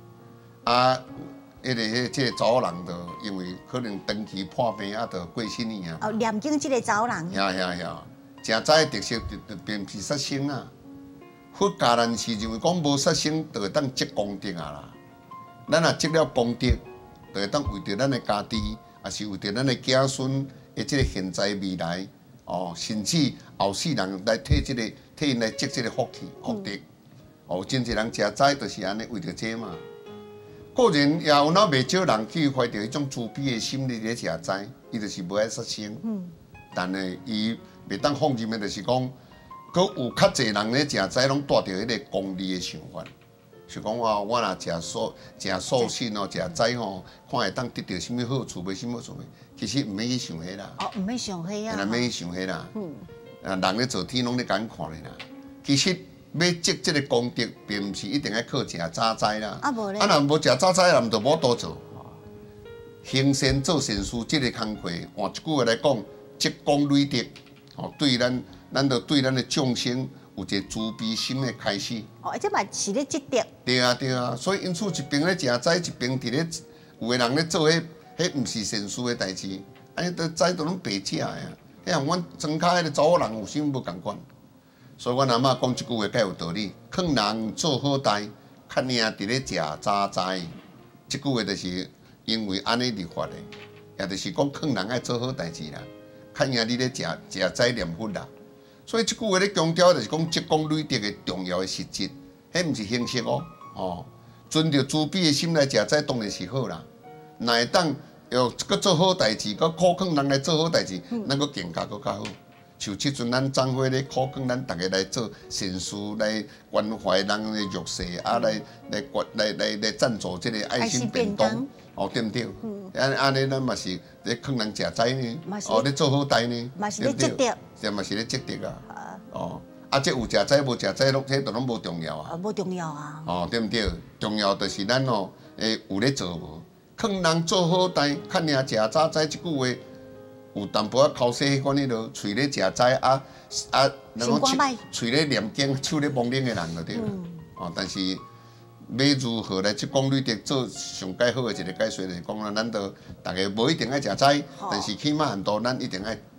即个查某人就因为可能长期破病就过身去啊。 念经即个查某人。 诚早的特色并毋是杀生啊。佛教人是认为讲无杀生就会当积功德啊啦。咱若积了功德，就会当为着咱的家己，也是为着咱的子孙的即个现在未来甚至后世人来替因来积即个福气福德。真侪人食斋就是安尼为着这嘛。个人也有袂少人去怀着迄种慈悲的心理咧食斋，伊就是无爱杀生。但是伊袂当放任的，就是讲，佫有较侪人咧食斋，拢带着迄个功利的想法，是讲我若食素食斋看会当得到什么好处，无什么好处。其实毋免去想迄啦。 毋免想迄啊。 毋免去想迄啦。人咧做天拢咧敢看咧啦。其实。要积这个功德，并毋是一定要靠食早斋啦。若无食早斋，人就无多做。行善做善事，这个工课，换一句话来讲，积功累德，对咱就对咱的众生有一个慈悲心的开始。 这嘛是咧积德。对啊，所以因此一边咧食斋，一边伫咧有个人咧做迄毋是善事的代志，安尼都斋都拢白食的啊。迄像阮庄脚迄个查某人有啥无共款？所以阮阿嬷讲一句话，介有道理。劝人做好代，较尔伫咧食早斋。这句话就是因为安尼立法的，也就是讲劝人爱做好代志啦。较尔你咧食斋念佛啦。所以这句话咧强调就是讲积功累德的重要的实质，迄毋是形式存着慈悲的心来食斋当然是好啦。若会当要搁做好代志，搁苦劝人来做好代志，咱搁更加搁较好。像即阵咱张会咧苦劝咱大家来做善事，来关怀人的弱势，来赞助即个爱心便当，对毋对？安尼咱嘛是咧劝人食斋呢，咧做好代呢，对不对？是嘛是咧积德啊。即有食斋无食斋，迄都拢无重要啊。 无重要啊。 对毋对？重要就是咱有咧做无？劝人做好代，较尔食早斋即句话。有淡薄仔口舌迄款迄落，嘴咧食斋能够嘴咧念经、手咧摸铃的人就对啦。但是要如何来积功累德，做上介好的一个解说，就是讲咱都大家无一定爱食斋，但是起码很多咱一定爱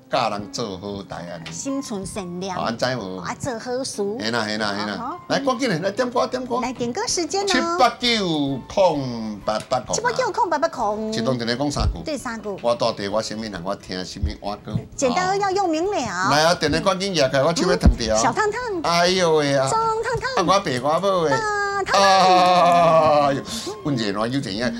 教人做好代安尼。 心存善良， 安知无？ 啊，做好事。 嘿啦，来，赶紧来点歌， 来点歌时间 789-0880。 789-0880。 一动一个讲3句。 对3句。 我到底我什么人，我听什么歌。 简单而要用明了。 来啊，电话赶紧拿开，我手要烫掉。 小烫烫。 哎呦喂啊！ 中烫烫。 啊，我爸我母诶。 大烫。 哎呦，阮热暖又怎样？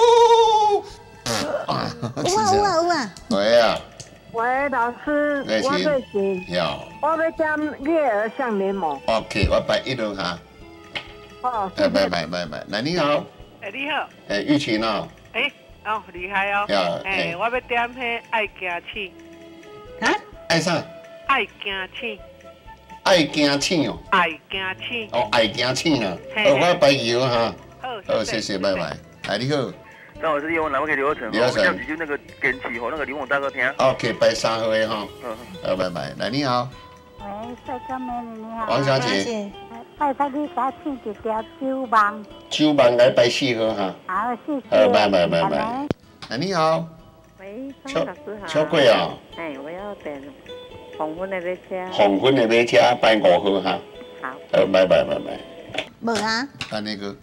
有啊。 对啊。 喂，老师，我最近我要点月儿向联盟。 OK， 我摆1楼哈。 哦， 拜，来你好。 你好。 玉琴哦。 厉害哦。我要点迄爱行醒。 啊？爱啥？ 爱行醒。 爱行醒哦。 爱行醒。 哦，爱行醒啊。我摆2哈。好，谢谢，拜拜。哎，你好。 那我是叶文南，我给刘成。我叫几句那个点起吼，那个林永大哥听。 OK， 摆3号的哈。拜拜。来，你好。 喂，帅哥美女你好。 王小姐。 拜托你给我唱一条酒梦。 酒梦来摆4号哈。 好，谢谢。 拜。来，你好。 喂，张老师好。 秋桂啊。 我要点红昏的马车。 红昏的马车摆5号哈。 好。 拜。 无啊。 安尼个。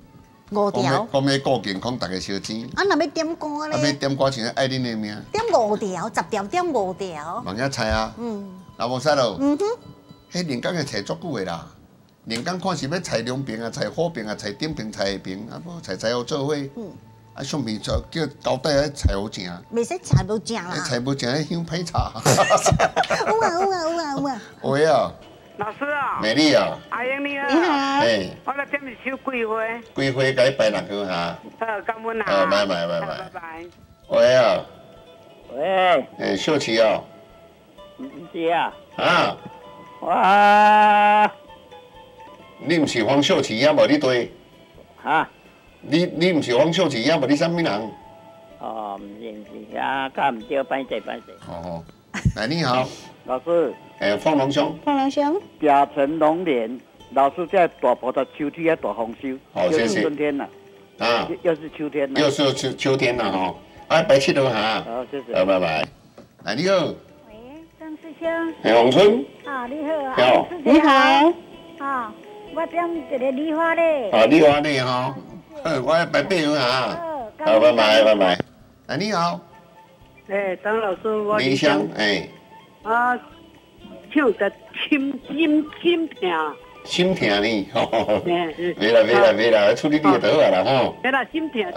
5条。 讲要顾健康，大家烧钱。 啊，若要点歌咧？ 要点歌，像爱恁的名。 点5条，10条点5条。 望遐菜啊。那无使咯。迄人工的菜足久的啦。人工看是要菜两边啊，菜好边啊，菜顶边，菜下边，啊无菜好做伙。啊，上面叫交代迄菜好食。 袂使菜无正啦。 菜无正，迄香歹炒。 有啊。 喂啊。 老师啊。 美丽啊。 阿英你好。 你好。 我来点一首桂花。 桂花该摆6号哈。 好，感恩啊。 拜。 拜。 喂啊。 喂。 秀琪啊。 不是啊。 啊。 哇。 你唔是黄秀琪啊？无你对。 哈。 你唔是黄秀琪啊？无你什么人？ 哦，唔是啊，搞唔对，歹势。 哦。来，你好。 老师。 凤龙兄。 甲辰龙年，老师在大葡萄秋天大丰收。 好，谢谢。 春天了。啊。又是秋天了。 又是秋天了哈。啊，摆7号哈。 好，谢谢。 拜拜。来，你好。 喂，张师兄。 洪春。 啊，你好。 好。 你好。 啊，我点一个梨花嘞。 啊，梨花嘞哈。我要摆8号哈。好，拜拜。来，你好。 张老师，我李香， 啊，唱个心痛。 心痛呢？没啦，处理你就好啦吼。 没啦，心痛。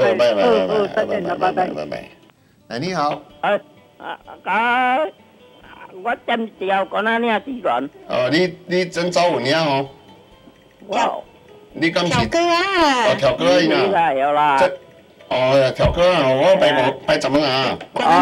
拜。哎，你好。 我点调讲那领资源。 哦，你真早有领哦。 哇。 你敢是？ 跳歌啊。 跳歌啊，伊呐。 有啦。 跳歌啊，我摆10号啊。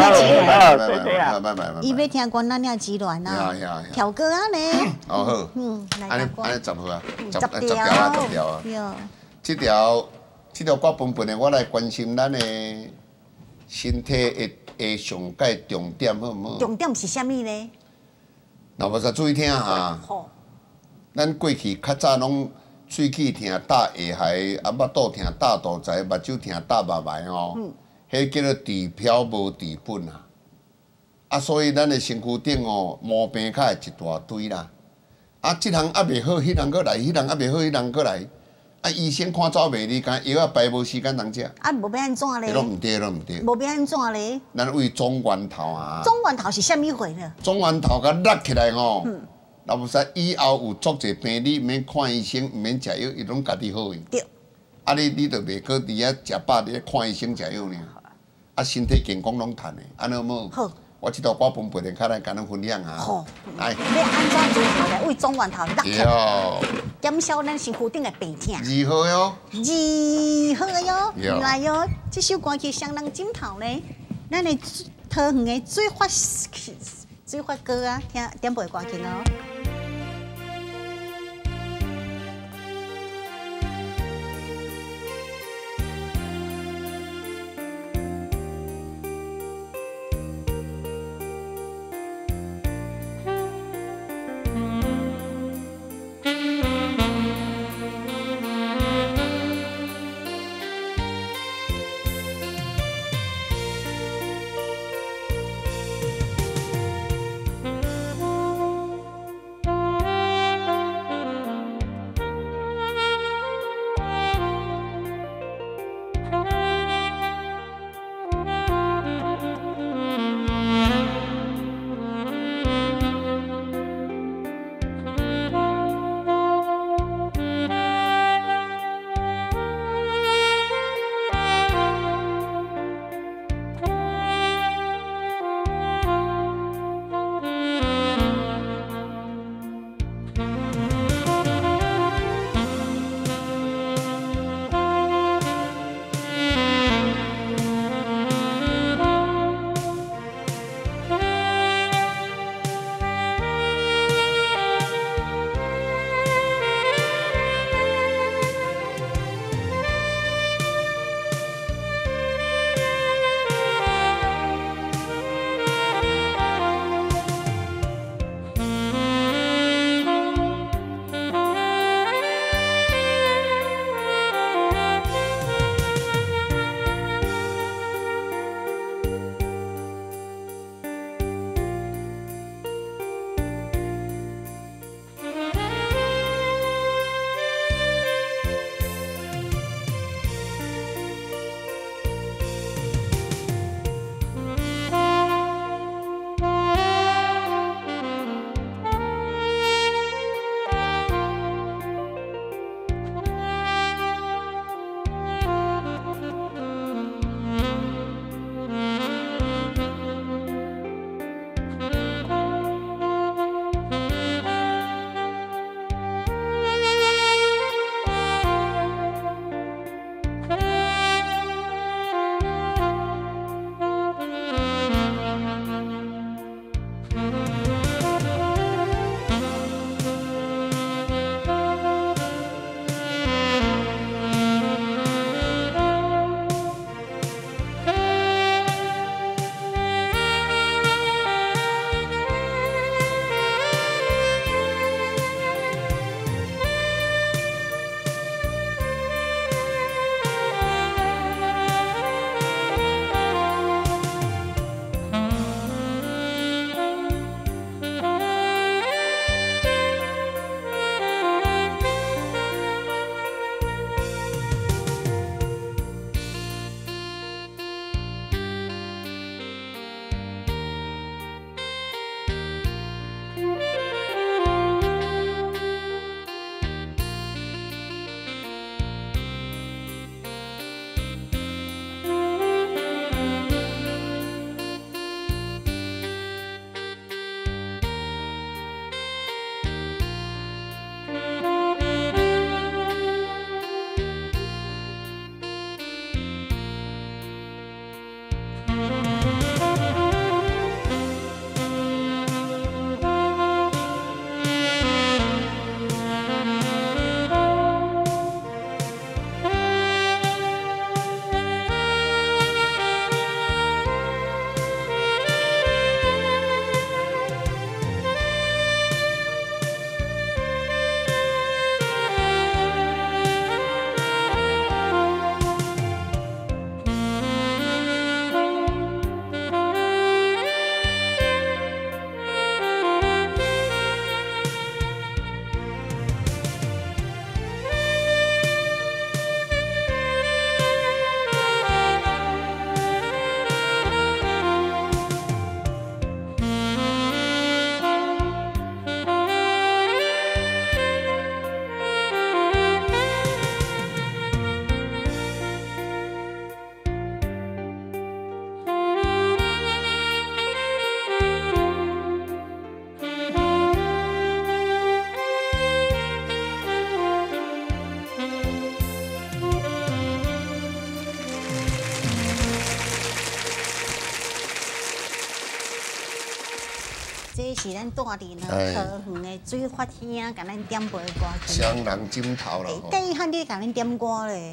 拜。 伊要听关咱俩资源啊。跳歌啊呢。 好。 来安尼10号啊，10 条啊。这条歌本的，我来关心咱的身体的上界重点好唔好？ 重点是啥物呢？ 那无再注意听哈。 好。 咱过去较早拢喙齿痛打下頦，啊腹肚痛打肚脐，目睭痛打目眉吼。迄叫做治标无治本啊。啊，所以咱的身躯顶哦，毛病较会一大堆啦。啊，这人还袂好，迄人搁来；迄人还袂好，迄人搁来。啊，医生看走袂离，干药啊排无时间通食。 啊，无要安怎咧？ 拢毋对。 无要安怎咧？ 咱为中源头啊。 中源头是啥物货呢？ 中源头甲落起来吼。若无使以后有足侪病，你毋免看医生，毋免食药，伊拢家己好去。 对。 啊，你就袂搁伫遐食饱，伫遐看医生食药呢。啊，身体健康拢趁的，安尼好无？好。我即条歌本别人较来甲咱分享啊。好。来。 要安怎做头来为中源头落起来？ 减少咱身躯顶的病痛。 2号哟。 2号哟。原来哟，这首歌曲相当劲头咧。咱的桃园的水发歌啊，听点背歌曲哦。 这是咱住伫呢桃园的水发厅，甲咱点播歌曲。 双人枕头啦。 第一喊你甲咱点歌咧。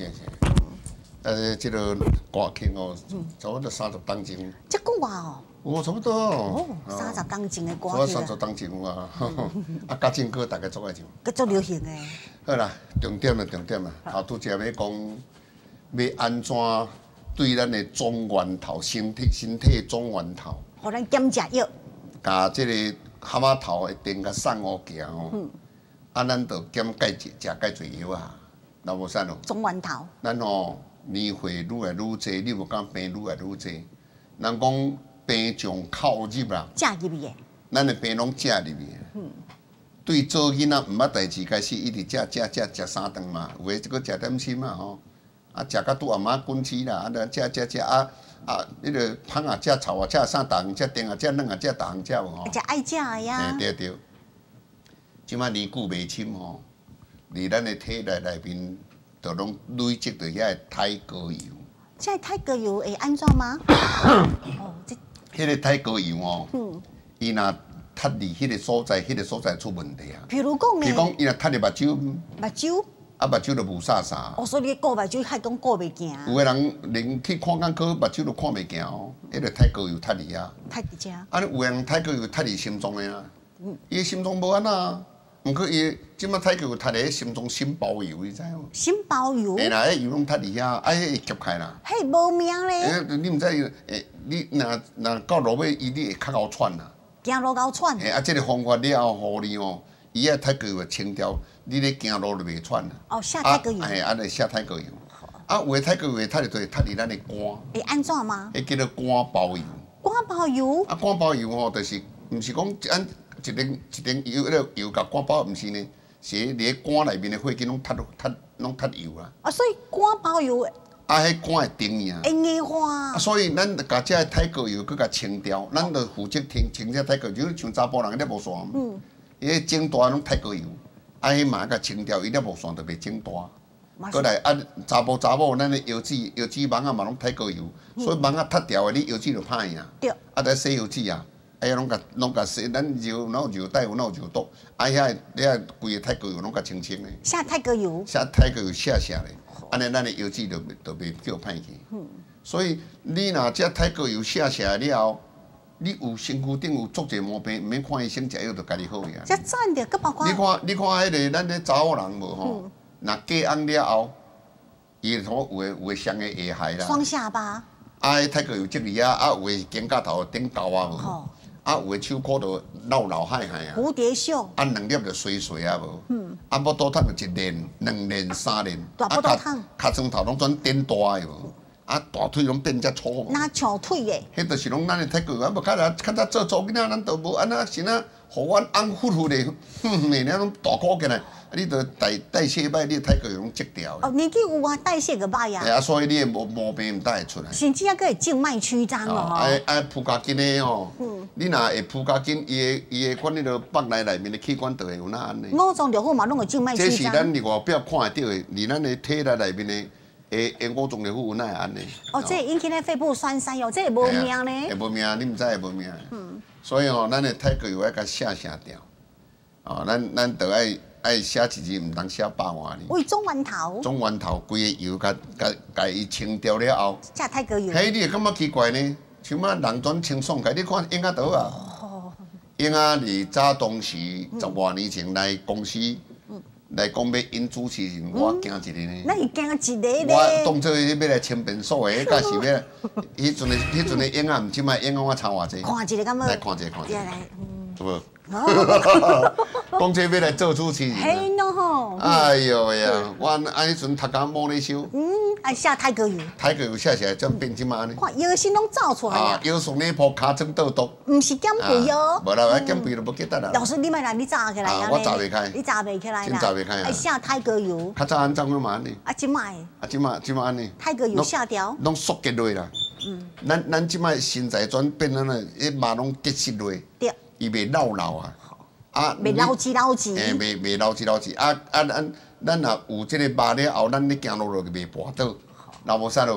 这个歌曲哦，差不多30当前。 这久啊哦。 差不多。 哦，30当前的歌曲。 30当前啊，啊，家政歌大家做爱唱。 佮足流行的。 好啦，重点啦。后拄则要讲，要安怎对咱的中源头身体中源头， 互咱减食药。 甲这个蛤蟆头的电甲送乌行哦，咱就减钙质，食钙侪药啊，那无啥咯。 中源头。 咱哦。年岁愈来愈侪，你无讲病愈来愈侪。人讲病从口入啦， 食入去的。 咱的病拢食入去。对做囡仔毋捌代志，开始一直食3顿嘛，有诶，搁食点心嘛吼。啊，食到拄阿妈滚起啦，啊，食迄个芳啊食、草啊食、啥逐项食、丁啊食、卵啊食，逐项食有吼。 食爱食的呀。 对。即摆年久袂深吼，伫咱的体内面。就拢累积着遐个胎膏油。 这胎膏油会安怎吗？ 哦，迄个胎膏油哦，伊若踢入迄个所在出问题啊。 譬如讲呢？ 伊若踢入目睭。目睭就无啥。 哦，所以你顾目睭还讲顾袂行。 有个人连去看眼科，目睭都看袂行哦，迄个胎膏油踢入啊。 踢伫遮。 啊，有个人胎膏油踢入心脏的啊，伊心脏无安那。毋过伊即摆胎膏油踢伫心中心包油，你知无？ 心包油。 嘿啦，迄油拢踢伫遐，啊，迄会夹开啦。 迄无命咧。 你毋知你若到路尾，伊你会较够喘啦。 行路够喘。 啊，即个方法了后，互你哦，伊个胎膏油清掉，你咧行路就袂喘啦。 哦，下胎膏油。 安尼下胎膏油。啊，有诶胎膏油会踢入咱的肝。 会安怎吗？ 迄叫做肝包油。 肝包油。 啊，肝包油吼，就是毋是讲一定油，迄个油甲肝包，毋是呢，是伫咧肝内面的血筋拢踢油啦。 啊，所以肝包油。 啊，迄肝会定呀。 会硬化。 啊，所以咱甲遮胎膏油佮甲清掉，咱就负责清这胎膏油，像查甫人咧无线。伊迄整大拢胎膏油，啊，迄嘛甲清掉，伊咧无线就袂整大。过来啊，查某，咱的腰子芒啊嘛拢胎膏油，所以芒啊脱掉的，你腰子就歹呀。 对。 啊，再洗腰子啊。哎呀，拢甲洗，咱揉哪有揉带有哪有揉肚，啊遐规个胎膏油拢甲清清的。 下胎膏油。 下胎膏油下咧，安尼咱的腰子就袂叫歹去。所以你若遮胎膏油下了后，你有身躯顶有足侪毛病，毋免看医生，食药就家己好呀。 遮赞着，佮包括。 你看迄个咱咧查某人无吼，若嫁翁了后，伊有诶伤个下害啦。 双下巴。 啊，迄胎膏油积伫啊，有诶肩胛头顶高啊无。啊，有诶手箍就老害啊！ 蝴蝶袖。 啊，2粒就碎啊无。啊，要倒烫就1链、2链、3链。 大不倒烫。 脚趾头拢转变大个无。啊，大腿拢变遮粗。 哪长腿诶？ 迄就是拢咱诶胎膏油，啊，无较早做囡仔，咱都无安那是那，互阮翁呼呼咧，每年拢大箍起来。你着代谢歹，你胎膏油拢积掉。 哦，年纪有啊，代谢个歹啊。 系啊，所以你诶毛病毋大会出来。 甚至还佫会静脉曲张哦。 铺脚筋诶吼，你若会铺脚筋，伊会管迄个腹内面的器官就会有那安尼。 五脏六腑嘛，拢会静脉曲张。 这是咱伫外表看会到的，伫咱的体内面的五脏六腑有那会安尼。 哦，这引起咱肺部栓塞哦，这会无命呢。 会无命，你毋知会无命。所以哦，咱的胎膏油要甲写掉。哦，咱着爱写一字，毋通写100万呢。 为中源头。中源头规个油甲伊清掉了后， 下胎膏油。 嘿，你会感觉奇怪呢？像啊人转清爽起，你看英仔倒啊。英仔伫早当时10多年前来公司，来讲要因主持人，我惊一个呢。 那伊惊一个咧。 我当做要来清便所的，假是要。迄阵的英仔，毋即摆英仔我差偌济。 看一个敢要？ 来看一个。 来， 无。讲这要来做主持人。 嘿喏吼。 哎呦呀，我迄阵读甲摸咧烧。 爱下胎膏油。 胎膏油下起来，怎变即马呢？ 看腰身拢走出来啊！ 腰酸咧破，骹肿倒毒。 毋是减肥哦。 无啦，减肥就无记得啦。 老师，你莫来，你查起来啊！ 我查袂开。 你查袂起来啦。 真查袂开啊！ 爱下胎膏油。 较早安怎个嘛安尼？ 啊，即摆。 啊，即马安尼。 胎膏油下掉。 拢缩结落啦。咱即摆身材转变安尼，迄肉拢结实落。 对。 伊袂老啊。 啊，袂老枝。 袂老枝。咱若有即个肉了后，咱咧行路就袂跋倒。若无啥咯，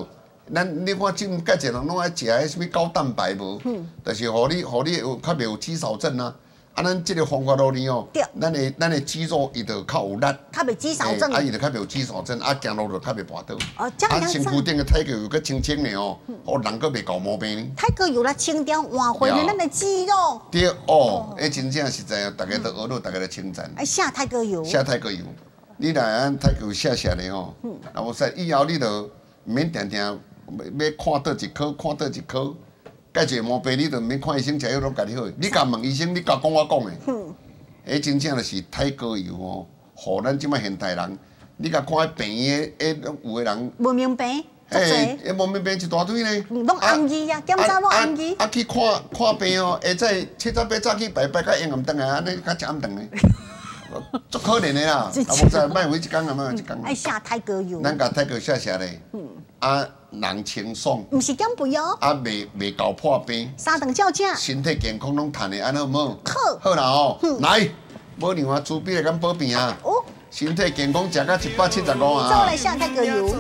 你看真介侪人拢爱食迄什么高蛋白无？就是互你有较袂有肌少症啊。啊，咱即个方法路呢哦，咱的肌肉伊就较有力， 较袂肌少症， 啊伊就较袂有肌少症，啊行路就较袂跋倒。 哦，这样身躯顶的体格又较清清的哦，人佫袂搞毛病呢。 体格有来清掉换回咱的肌肉。 对哦，真正实在，大家都学到，大家都称赞。 哎，下体格油。 下体格油，你若按体格油下的哦，啊无说以后你就毋免定定要看倒一颗，看倒一颗。介侪毛病，你就毋免看医生，食药拢家己好。你甲问医生，你甲讲我讲的，真正就是体格油哦，互咱即摆现代人，你甲看病院有的人文明病， 文明病一大堆呢。 拢红衣啊，检查拢红衣。 去看病哦，下早七早八早去拜拜，甲阴暗顿啊，安尼甲食暗顿呢，足可怜的啦。啊，无使卖回一工啊，卖一工。 爱下体格油。 咱甲体格下咧，啊。人清爽， 毋是减肥哦， 啊，袂搞破病， 三顿照正， 身体健康拢赚的安好唔好？ 好， 好啦哦，来，无另外朱比来敢保病啊，身体健康食到175啊， 再来下体格油。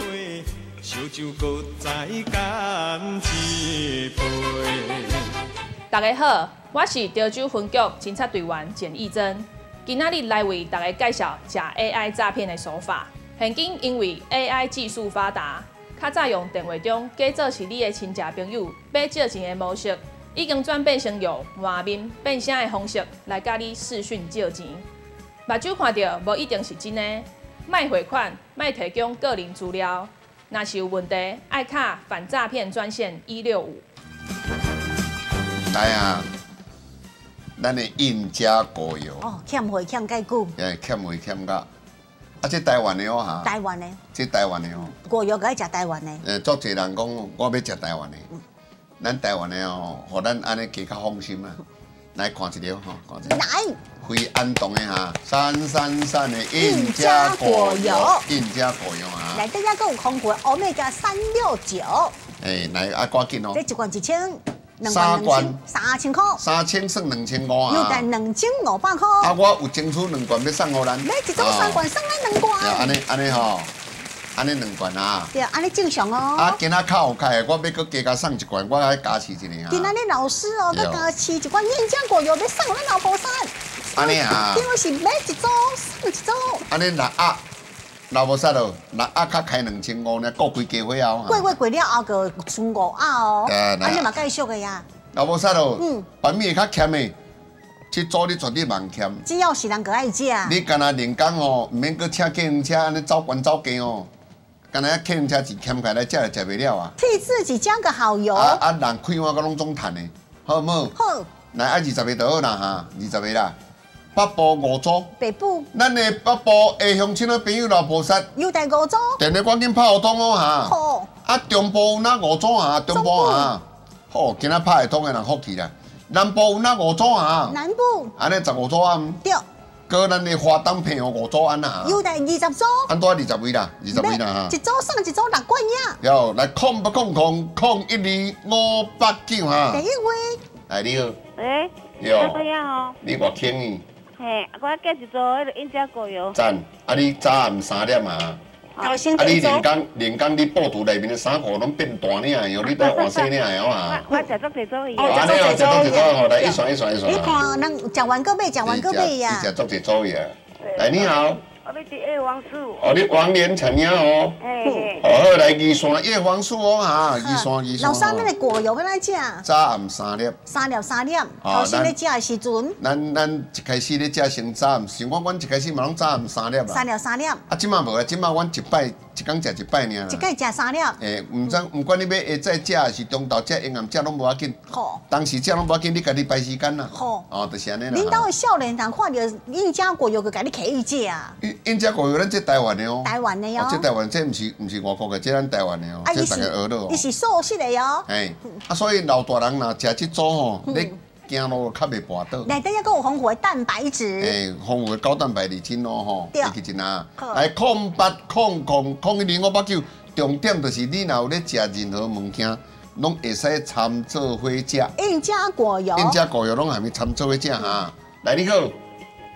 大家好，我是潮州分局侦查队员简义珍，今仔日来为大家介绍假 AI 诈骗的手法。现今因为 AI 技术发达，较早用电话中假做是你的亲戚朋友要借钱的模式，已经转变成用画面变声的方式来甲你视讯借钱。目睭看到无一定是真的，莫汇款，莫提供个人资料。若是有问题，爱卡反诈骗专线165。 来啊，咱的印加果油。 哦，欠货欠介久。 欠货欠到。啊，这台湾的哦哈， 台湾的， 这台湾的哦， 果油该食台湾的。 足侪人讲我要食台湾的，咱台湾的哦，互咱安尼加较放心啊。来看一条吼，看一条。 来， 非安动的哈，333的印加果油，印加果油啊。 来，大家还有空罐Omega 369。 来啊，赶紧哦。 这一罐1000。 三罐 3000块 ，3000算2500啊， 又带2500块。 啊，我有争取2罐要送互咱。 买一种3罐送咱2罐。 安尼吼，安尼2罐啊。 对，安尼正常哦。 啊，今仔较有开的，我要佮加送1罐，我爱加持一个啊。 今仔日老师哦，佮加持1罐印加果油要送咱老婆山。 安尼啊。 因为是买一组送一组。 安尼6盒。老无啥咯，6盒较开2500呢，过几家伙啊？ 过了后个剩5盒哦，安尼嘛继续的呀。 老无啥咯，版面较欠的，这组你绝对茫欠。 只要是人个爱食。 你干那人工哦，唔免搁请计程车安尼走关走街哦，干那计程车钱欠开来食就食袂了啊。 替自己加个好油。 人开碗个拢总赚的，好唔好？ 好。 来啊，20个就好啦哈，20个啦。北部5组， 北部， 咱的北部下乡亲的朋友老菩萨， 又带5组， 电话赶紧拍互通哦哈。 好。 啊，中部有哪5组啊？中部啊，好，今仔拍会通的人福气啦。南部有哪5组啊？ 南部， 安尼15组啊。 对。 搁咱的花东朋友5组安啦。 又带20组。 安多20位啦，20位啦哈。 一组送一组6罐呀。 有来0800012589哈。 第一位。 哎，你好。 喂。 有。 怎样哦？ 你偌轻呢？ 嘿，我加一组迄个印加果油。 赞，啊你早暗3点啊？啊你连工你报图内面的衫裤拢变大领的，你都换细领的啊？ 我食足济组伊。 哦，安尼哦，食足济组吼，来一双。 你看人食完个买，食完个买呀。 你食足济组呀？来你好。 我要去叶黄素。 哦，你王连成呀哦。好，来二线叶黄素哦哈，二线。 老三，咱的果油要来食。 早暗3粒。 3粒。头先咧食的时阵。 咱一开始咧食先早暗，像阮一开始嘛拢早暗3粒啦。 3粒。 啊，即马无啊，即马阮一工食1摆尔。 一摆食3粒。 毋管你要下早食是中昼食、阴暗食拢无要紧。好。当时食拢无要紧，你家己排时间啦。好。哦，就是安尼啦。 恁兜的少年人看到印加果油，就甲你客伊食啊。 印加果油，咱这台湾的哦。 台湾的哦。 这台湾这毋是外国的，这咱台湾的哦。这大家学到哦。 伊是素食的哦。 所以老大人若食这组吼，你行路较袂跋倒。 内底还佫有丰富的蛋白质。 丰富的高蛋白质真哦吼， 对， 是真啊。来0800012589，重点就是你若有咧食任何物件，拢会使掺做伙食。 印加果油。 印加果油拢还没掺做伙食哈。来你好。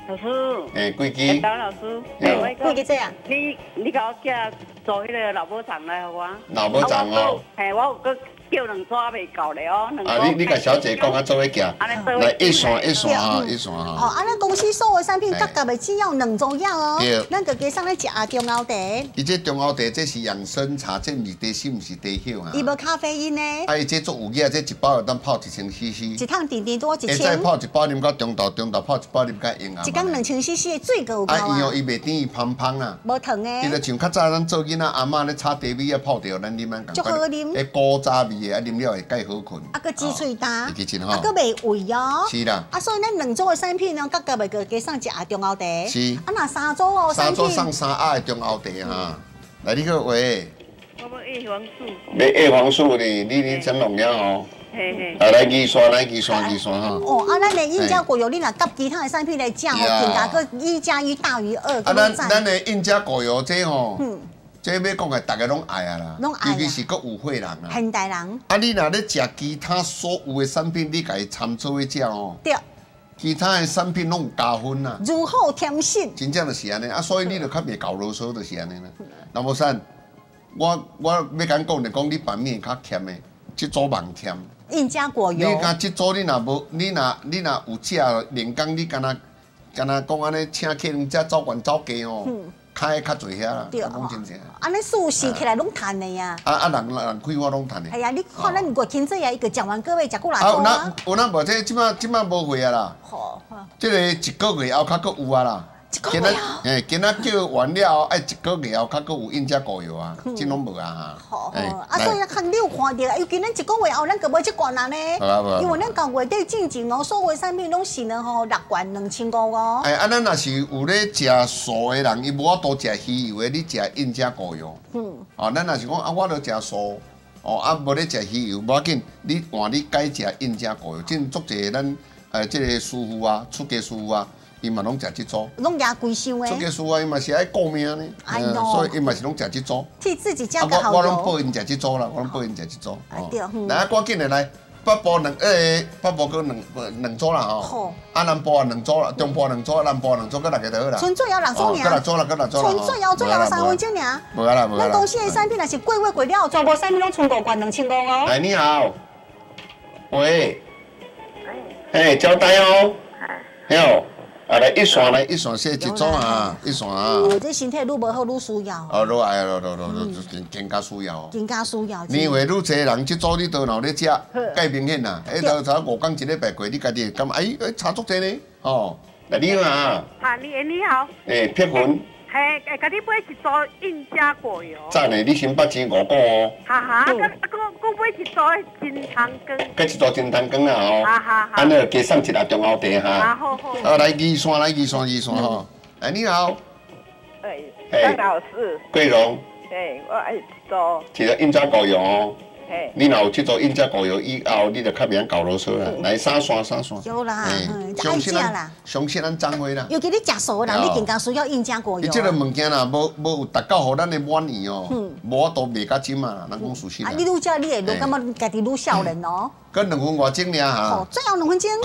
老师， 几支？ 当老师， 几支这样？ 你甲我寄做迄个老母肠来互我。 老母肠哦。 我有搁叫两纸未够咧哦。 你甲小姐讲啊，做伙寄。来一线哈，一线哈。 哦，咱公司所有产品，价格只要2周要哦。 对。 咱就加上咧食中澳茶。 伊这中澳茶这是养生茶，这唔是茶是唔是茶叶啊？ 伊无咖啡因呢。 伊这做有益，这一包有当泡1000cc。 一趟点点多1000。 再泡一包啉到中度，中度泡一包啉到用啊。 一缸2000cc 的水够有够啊。 伊哦，伊袂甜，伊芳芳啊。 无糖的。 伊就像较早咱做囡仔阿嬷咧炒茶米啊泡着，咱啉啊。 足好啉。 迄古早味的，啊啉了会介好困。 啊，个鸡脆蛋。 会记真吼。 啊，个袂胃哦。 是啦。 啊，所以咱2周的产品呢，价格袂个加上食中澳茶。 是。 啊，那3周哦， 3周上3盒的中澳茶哈。来，你个喂。 我要叶黄素。 要叶黄素呢？你整容了吼。 嘿嘿。 啊，来二刷，来二刷哈。 哦，啊，咱的印加果油，你若甲其他的产品来讲哦，评价个1+1大于2。 啊，咱的印加果油这吼，这要讲的大家拢爱啊啦，尤其是个有货人啊。 现代人。 啊，你若咧食其他所有的产品，你家己参照去食哦。 对。 其他的产品拢有加分啦。 如好添新。 真正就是安尼啊，所以你就较袂搞啰嗦，就是安尼啦。那无啥，我要甲讲就讲你版面较欠的，这组盲欠。 印加果油。 你讲这组你若无，你若有食，连讲你敢若讲安尼，请客人遮走悬走低哦。开较侪遐啦，讲真正。 安尼素食起来拢赚的呀。 人开发拢赚的。 哎呀，你看咱月经这呀，伊个食完个月食过来多啊。 有咱无这即摆无货啊啦。好。这个1个月后较佫有啊啦。 今仔今仔叫完了，爱1个月后较佫有印加果油啊，这拢无啊。 好。啊，所以你有看到，尤其咱1个月后，咱个买这罐啊呢。因为咱到月底进前哦，所有产品拢是呢吼6罐2500哦。 啊，咱若是有咧食素的人，伊无法度食鱼油的，你食印加果油。咱若是讲啊，我著食素，无咧食鱼油，无要紧，你换你改食印加果油，真足侪咱这个师傅啊，出家师傅啊。伊嘛拢食这组， 拢牙贵伤诶。 出家师啊，伊嘛是爱顾命呢，所以伊嘛是拢食这组。 替自己加个好油。 我拢报因食这组啦，我拢报因食这组。 对。 来，赶紧的来，北部搁两组啦吼。好。啊，南部啊2组啦，中部2组，南部2组，搁6个就好啦。 纯粹要6组尔。 搁6组啦，搁6组啦。 纯粹要3分钟尔。 无啦。 咱公司的产品若是过月过了，全部产品拢存5罐2500哦。 哎，你好。喂。哎，交代哦。哎。啊，来一线写一组啊，一线啊。 这身体愈无好愈需要。 愈爱更加需要。 更加需要。 年岁愈侪人，这组你倒脑咧食，介明显啦。头才5天1礼拜过，你家己会感觉差足济呢。哦，来你好啊。 你好。 撇云。 嘿，甲你买一组印加果油。 赞诶，你先捌钱5个哦。 哈，佮买一组金汤羹。 佮一组金汤羹啦吼。安尼加送1盒中澳茶哈。 好。 来二线吼。哎，你好。 张老师。 桂荣。 我爱一组。 一个印加果油哦。你若有这组印加果油以后，你就较免搞啰嗦啦。来3线。 有啦，爱食啦。 相信咱掌握啦。 尤其你食素的人，你更加需要印加果油。 伊这个物件啦，无有达到互咱的满意哦，无法度卖甲精嘛，咱讲事实啦。 你愈食你会愈感觉家己愈少年哦。 佮2分外钟尔哈。 最后2分钟。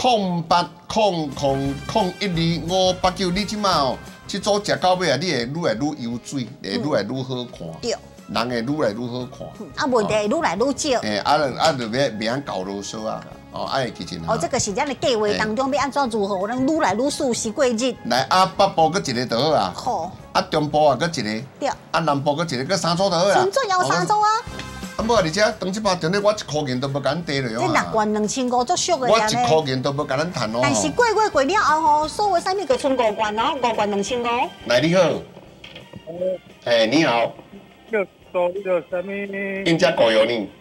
0800025889，你即马哦，这组食到尾啊，你会愈来愈油水，会愈来愈好看。对。人会愈来愈好看， 问题会愈来愈少。 就袂晓搞啰嗦啊！爱记真。 这个是咱的计划当中要安怎如何，咱愈来愈舒适过日。 来，北部搁一个就好啊。好。中部啊，搁一个。对。南部搁一个，搁3组就好啦。 纯粹要3组啊。 无而且当即摆电话我1块钱都无甲咱低落这6罐2500足俗的我1块钱都无甲咱赚哦。 但是过月过了后吼，所有产品就剩5罐哦，5罐2500。 来，你好。你好。印加果油呢？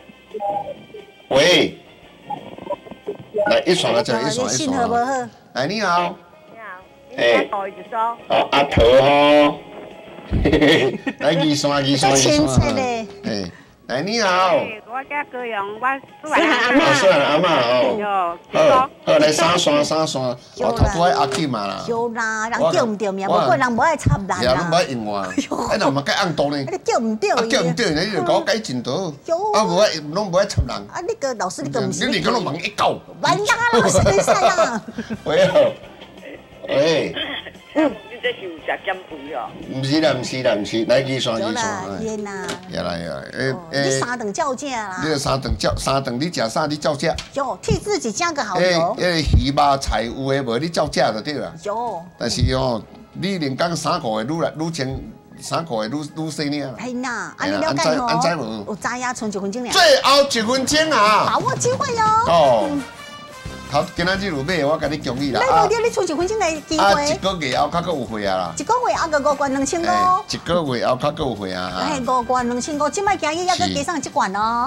喂，来一线啊，一线。 信号无好。 哎，你好。 你好。果油一组。 阿桃吼。来2线。哎，你好。 我叫高阳，我细汉阿嬷哦。好，来3线。我头拄爱阿金嘛啦。 有啦，人叫唔对名，无可能无爱插人啦。 呀，拢无爱用我。哎，若嘛介按多呢？ 你叫唔对？ 叫唔对，你就搞改进度。无爱，拢无爱插人。 啊，那个老师，你个唔是？ 你讲拢忙1狗。 完蛋，老师你啥样？ 喂好。 喂。 你这是有食减肥哦？ 唔是啦，唔是啦，唔是，来去算去算。天哪！ 也来也， 你三顿叫价啦？ 你个三顿你食啥？你照价。 有替自己加个好油。 鱼肉菜有诶无？你照价就对啦。 有。 但是哦，你连讲3个月愈前3个月愈细呢。 嘿呐，啊你了解无？ 安知无？ 有知呀，剩1分钟了。 最后1分钟啊！ 把握机会哟。 哦。今仔日有买，我甲你恭喜啦！ 你剩1分钟的机会。 1个月后较有会啊啦。 1个月后个5罐2500。 1个月后较有会啊。 嘿，5罐2500，即摆今日还佫加上1罐哦。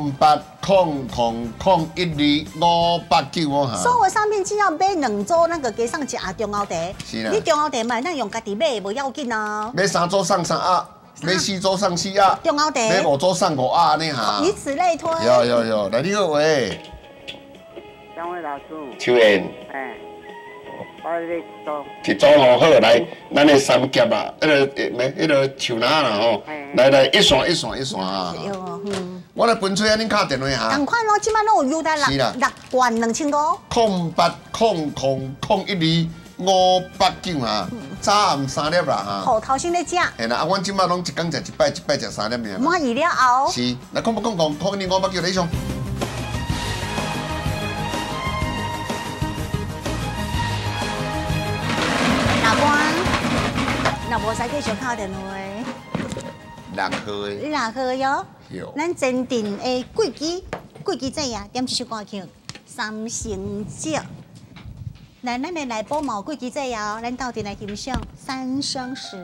0800012589哦哈。 所有商品只要买2组，那个加上1盒中澳茶。 是啦。 你中澳茶嘛，咱用家己买，无要紧哦。 买3组送3盒，买4组送4盒。 中澳茶。 买5组送5盒安尼哈。 以此类推。 有，来你好喂。 两位老师。 秋燕。 哎。我咧做。 一组吼好来，咱的三夹啊，迄个树篮啦吼，来一线啊。我来分出啊，恁敲电话哈。 同款咯，即摆拢有优待6罐2500。 0800012589啊，早暗3粒啦哈。 好，头先咧食。 嘿啦，阮即摆拢一工食1摆食3粒尔。 满意了后。 是，来00500012589你上。 那无使继续敲电话。 6号的。 6号哟。 有。 咱坚定的贵机仔呀，点一首歌曲《三生石》。来，咱的内部嘛有贵机仔呀，咱到底来欣赏《三生石》。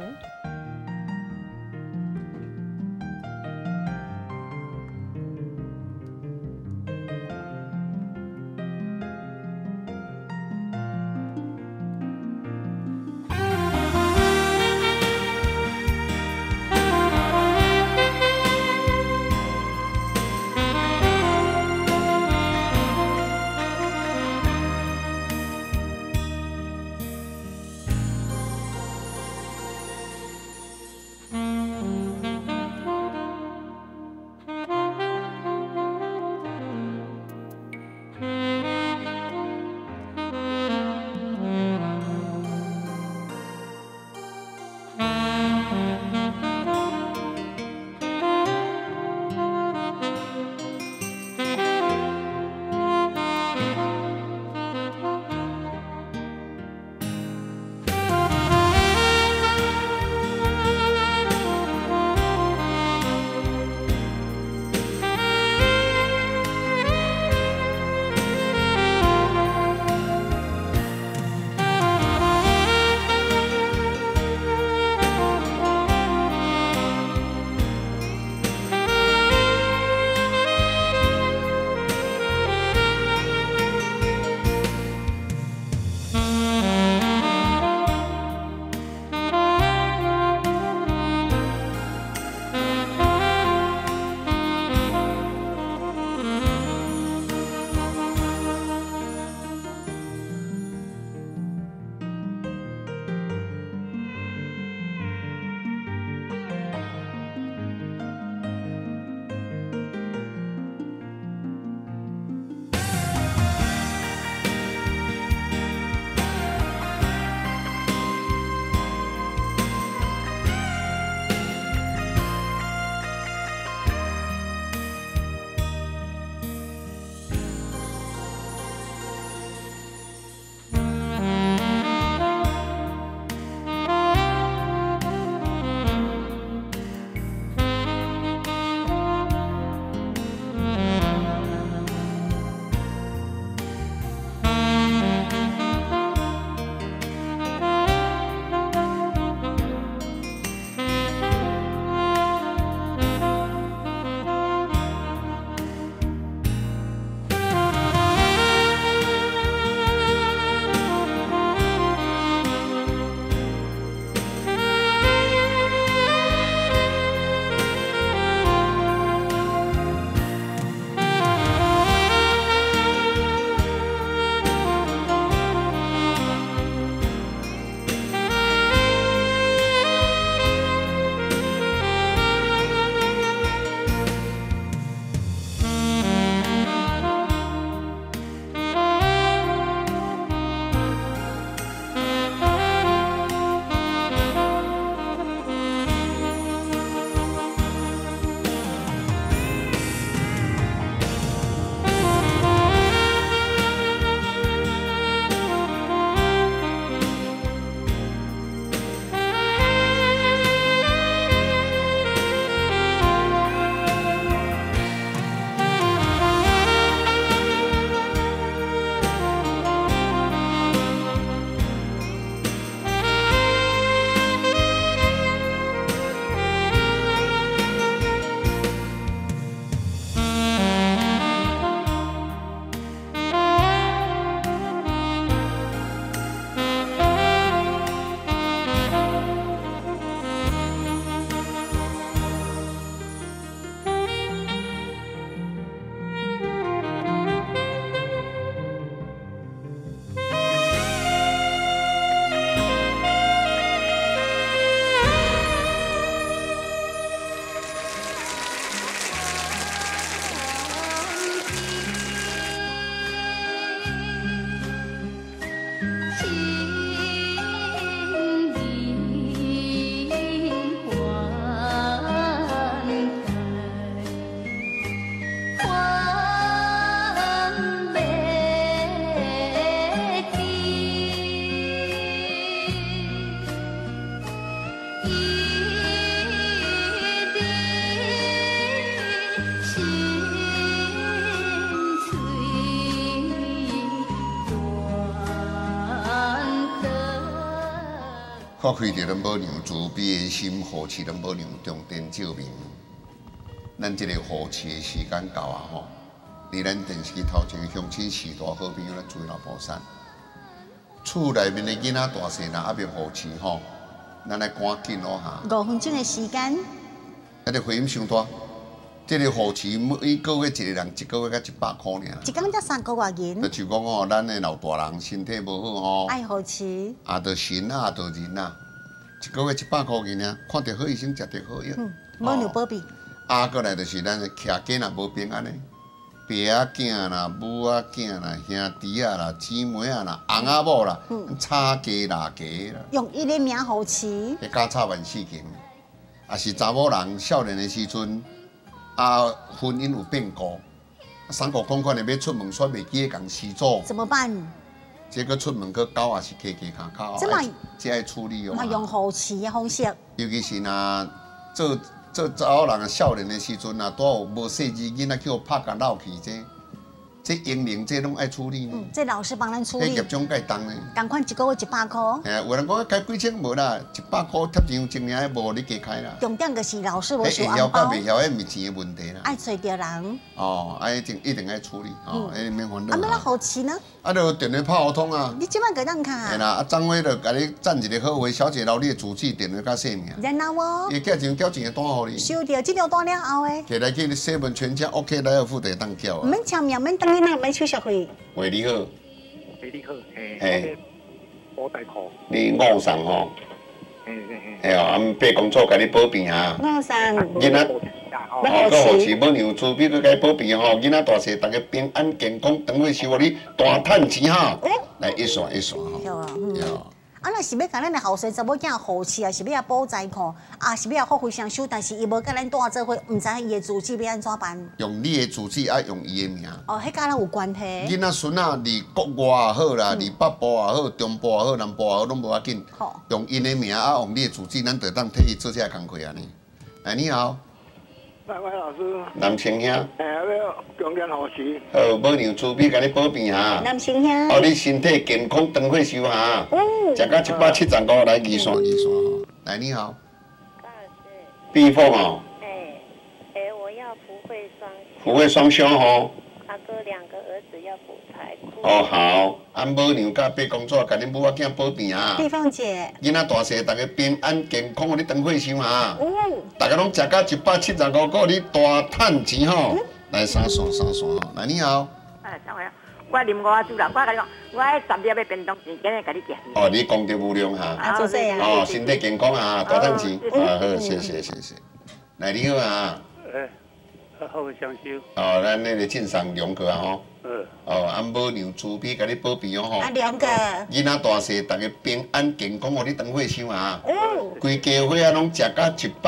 看开着咱母娘慈悲的心，护持咱母娘中殿照明。咱这个护持的时间到啊吼！伫咱电视机头前乡亲士大好朋友，咱诸位老菩萨，厝内面的囡仔大细，若还未护持吼，咱来赶紧咯哈。 5分钟的时间。 啊，这回音伤大。这个护持每个月一个人1个月才100块尔。 一工才3个外银。 就讲吼，咱的老大人身体无好吼， 爱护持。 啊，着神啊，啊，着人啊，1个月100块银尔，看着好医生，食着好药。 母牛保庇。 啊，过来就是咱的徛家若无平安的，爸仔囝啦、母仔囝啦、兄弟啊啦、姊妹啊啦、翁仔某啦，吵架拉家啦。 用伊的名护持。 迄家吵万事情，啊是查某人少年的时阵。啊，婚姻有变故，三个公款的要出门，煞袂记共施主， 怎么办？ 这个出门去狗也是卡卡，这爱处理哦。 嘛用护持的方式。 尤其是若做查某人少年的时阵啊，拄有无细致囡仔叫拍甲闹去这婴灵这拢爱处理呢。 这老师帮咱处理。 业种该重呢。 同款1个月100块。 哎，有人讲开几千无啦，100块贴上证明无你加开啦。 重点就是老师无收红包。 包。 会晓，迄毋是钱的问题啦。 爱找着人。 哦，一定爱处理哦，免烦恼。 啊，要护持呢？ 啊，就电话拍互通啊。 你即摆个当卡？ 嘿啦，啊，张伟就甲你赞一个好话，小姐留你的主旨，电话甲姓名。 然后哦。 伊寄钱交钱的单互你。 收到这条单了后诶。 摕来去你洗门全家 OK 来尔付得当交啊。 免签名，免等你那，免手续费。 喂，你好。 你好， 嘿。 我大课。 你误送吼。嘿哦，爸工作甲你保庇啊。 误送。 囡仔。哦，搁护持母娘慈悲，搁甲你保庇吼，囡仔大细，大家平安健康，长岁收你大趁钱哈。来一线吼。 有。啊，若是要甲咱的后生查某囝护持，啊，是要保财库，啊，是要发挥上手，但是伊无甲咱带做伙，毋知伊的主旨要安怎办？ 用你的主旨，啊，用伊的名。 哦，迄甲咱有关系。 囡仔孙仔离国外也好啦，离北部也好，中部也好，南部也好，拢无要紧。好。用因的名啊，用你的主旨，咱就当替伊做这工课安尼。哎，你好。 三位老师。 南青兄。 要强健护持。 好，母娘慈悲，甲你保庇哈。 南青兄。 哦，你身体健康，长岁寿哈。食到175来二线吼。来，你好。碧凤哦。 我要福慧双修。 福慧双修吼。 阿哥2个儿子要补财库。 哦好，按母娘甲爸工作，甲恁母仔囝保庇啊。 碧凤姐。 囡仔大细，大家平安健康，互你长岁寿哈。大家拢食到175个，你大趁钱吼。来三线吼，来你好。 三位，我啉5酒啦，我甲你讲，我迄10粒要便当钱，今日甲你寄。 哦，你功德无量哈。 啊，做这样。 哦，身体健康啊，大趁钱。啊好，谢谢。来你好啊。 好相修。 哦，咱那个敬上2个啊吼。哦，按母娘慈悲，甲你保庇哦吼。 啊2个。 囡仔大细，大家平安健康，互你长岁寿啊。规家伙啊，拢食到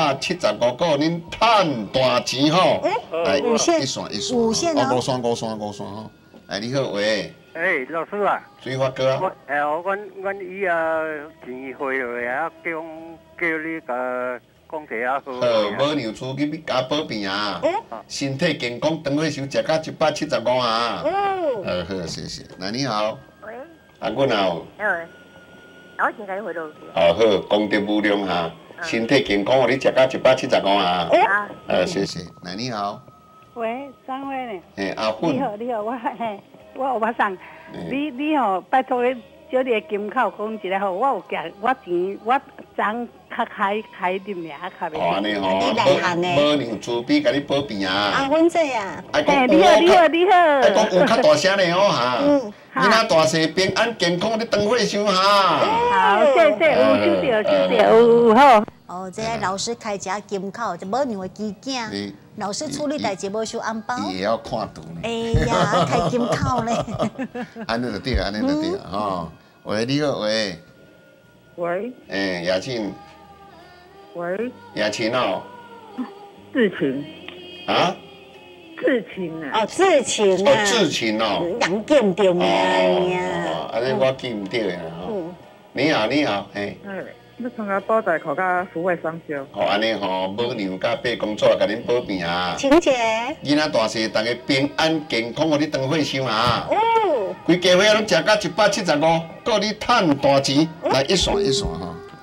175个，恁趁大钱吼。来，一线。 5线哦。 5线吼。哎，你好喂。 老师啊。 水发哥啊。 阮伊啊钱汇落来啊，叫你甲。讲起啊好。 母娘慈悲甲保庇啊，身体健康，长岁寿，食到175啊。好，谢谢。那你好。 喂。 啊，阮好。 我先甲你回落去。 好，功德无量哈，身体健康，互你食到175啊。谢谢。那你好。 喂，张伟呢？ 阿芬。 你好，我有马上，你吼拜托你。小弟金口讲一下吼，我有钱，我昨较开点名较袂。 哦，安尼吼，母娘慈悲，甲你保庇啊。 啊，阮这啊。 你好。 爱讲有较大声嘞哦哈。囡仔大细平安健康，你长岁寿哈。 好，谢谢，有收到，有好。 哦，这老师开一下金口，这母娘的基件。老师处理代志无收红包。 伊也要看图呢。 哎呀，开金口咧。 安尼就对啊，吼。喂，你好，喂。 喂。 雅静。 喂。 雅琴哦。 志勤。 啊？ 志勤啊。 哦，志勤啊。 哦，志勤哦。 人见着啊呀。 安尼我记唔到呀吼。你好，嘿。 你从个保财库甲福慧双修。 哦，安尼吼，母娘甲爸工作甲恁保庇啊。 请姐。 囡仔大细，大家平安健康，互你长岁寿啊。规家伙拢食到175，够你趁大钱。来一线吼，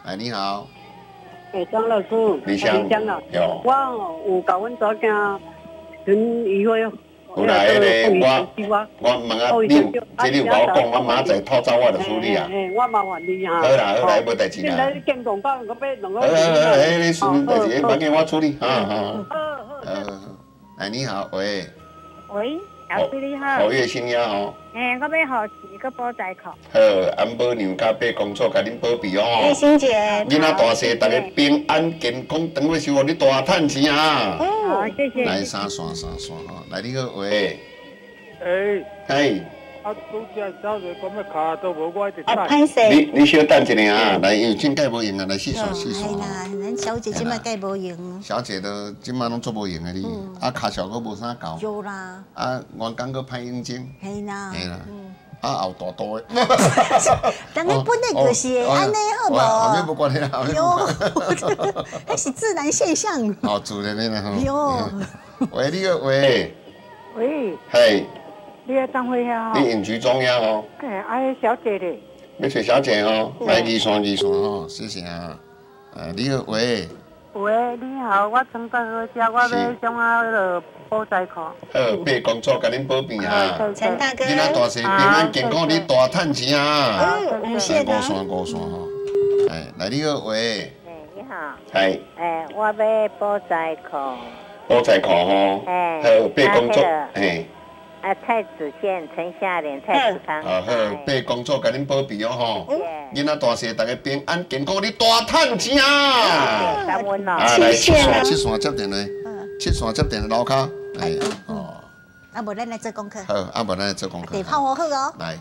哎，你好。 张老师， 李湘， 有。我有甲阮早囝跟议会。 有啦，迄个我问啊，你有甲我讲，我明仔透早我就处理啊。 我麻烦你啊。 好啦，无代志啦。 你见广告，我要弄个。 你顺代志，反正我处理，好。哎，你好，喂。 喂，老师你好。 何月新呀吼。 我要号4个保仔壳。 好，安保娘甲八公主甲恁保庇哦。 谢欣姐。 囡仔大细，大家平安健康，等我收获你大趁钱啊！ 好，谢谢。 来3线吼，来你好喂。 嘿。拄只小姐讲要卡都无，我一直等。 歹势。 你稍等一下啊，来，因为真介无用啊，来4线。 系啦，咱小姐即摆介无用。 小姐都即摆拢做无用的你，卡小佫无啥搞。 有啦。 员工佫歹应征。 系啦。 后大多的。 但你本来就是安尼好无？ 后面无关系啦。 哟，那是自然现象。 哦，自然的啦吼。 哟。 喂，你好，喂。 喂。 嘿。 你喺当会遐吼？ 你营局中央哦。 小姐咧。 要找小姐哦，来2线吼，谢谢啊。你好，喂。 喂，你好，我从北好食，我要想啊迄个保仔壳。 好，八公主甲恁保庇啊。 陈大哥。 囡仔大细平安健康，你大趁钱啊。 谢谢。 5线吼。来你好，喂。 你好。 系。 我要保仔壳。 保仔壳吼。好，八公主。 蔡子健、陈夏莲、蔡子康。 好，八公主甲恁保庇哦吼。囡仔大细，大家平安健康，你大趁钱啊！ 感恩咯。 来7线接电话，7线接电话楼骹。 啊，无咱来做功课。 好，无咱来做功课。 地泡好哦。 来。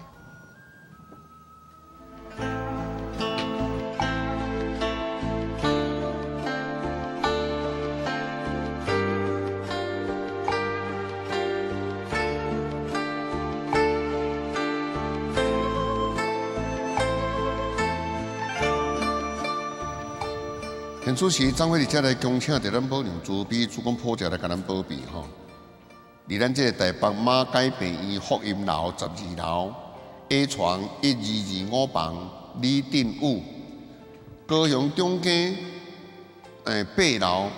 现主席张伟伫遮来恭请着咱保良慈悲主公普者来甲咱保庇吼。伫咱这个台北马街病院福音楼12楼 A 床122-5房李定武，高雄中间8楼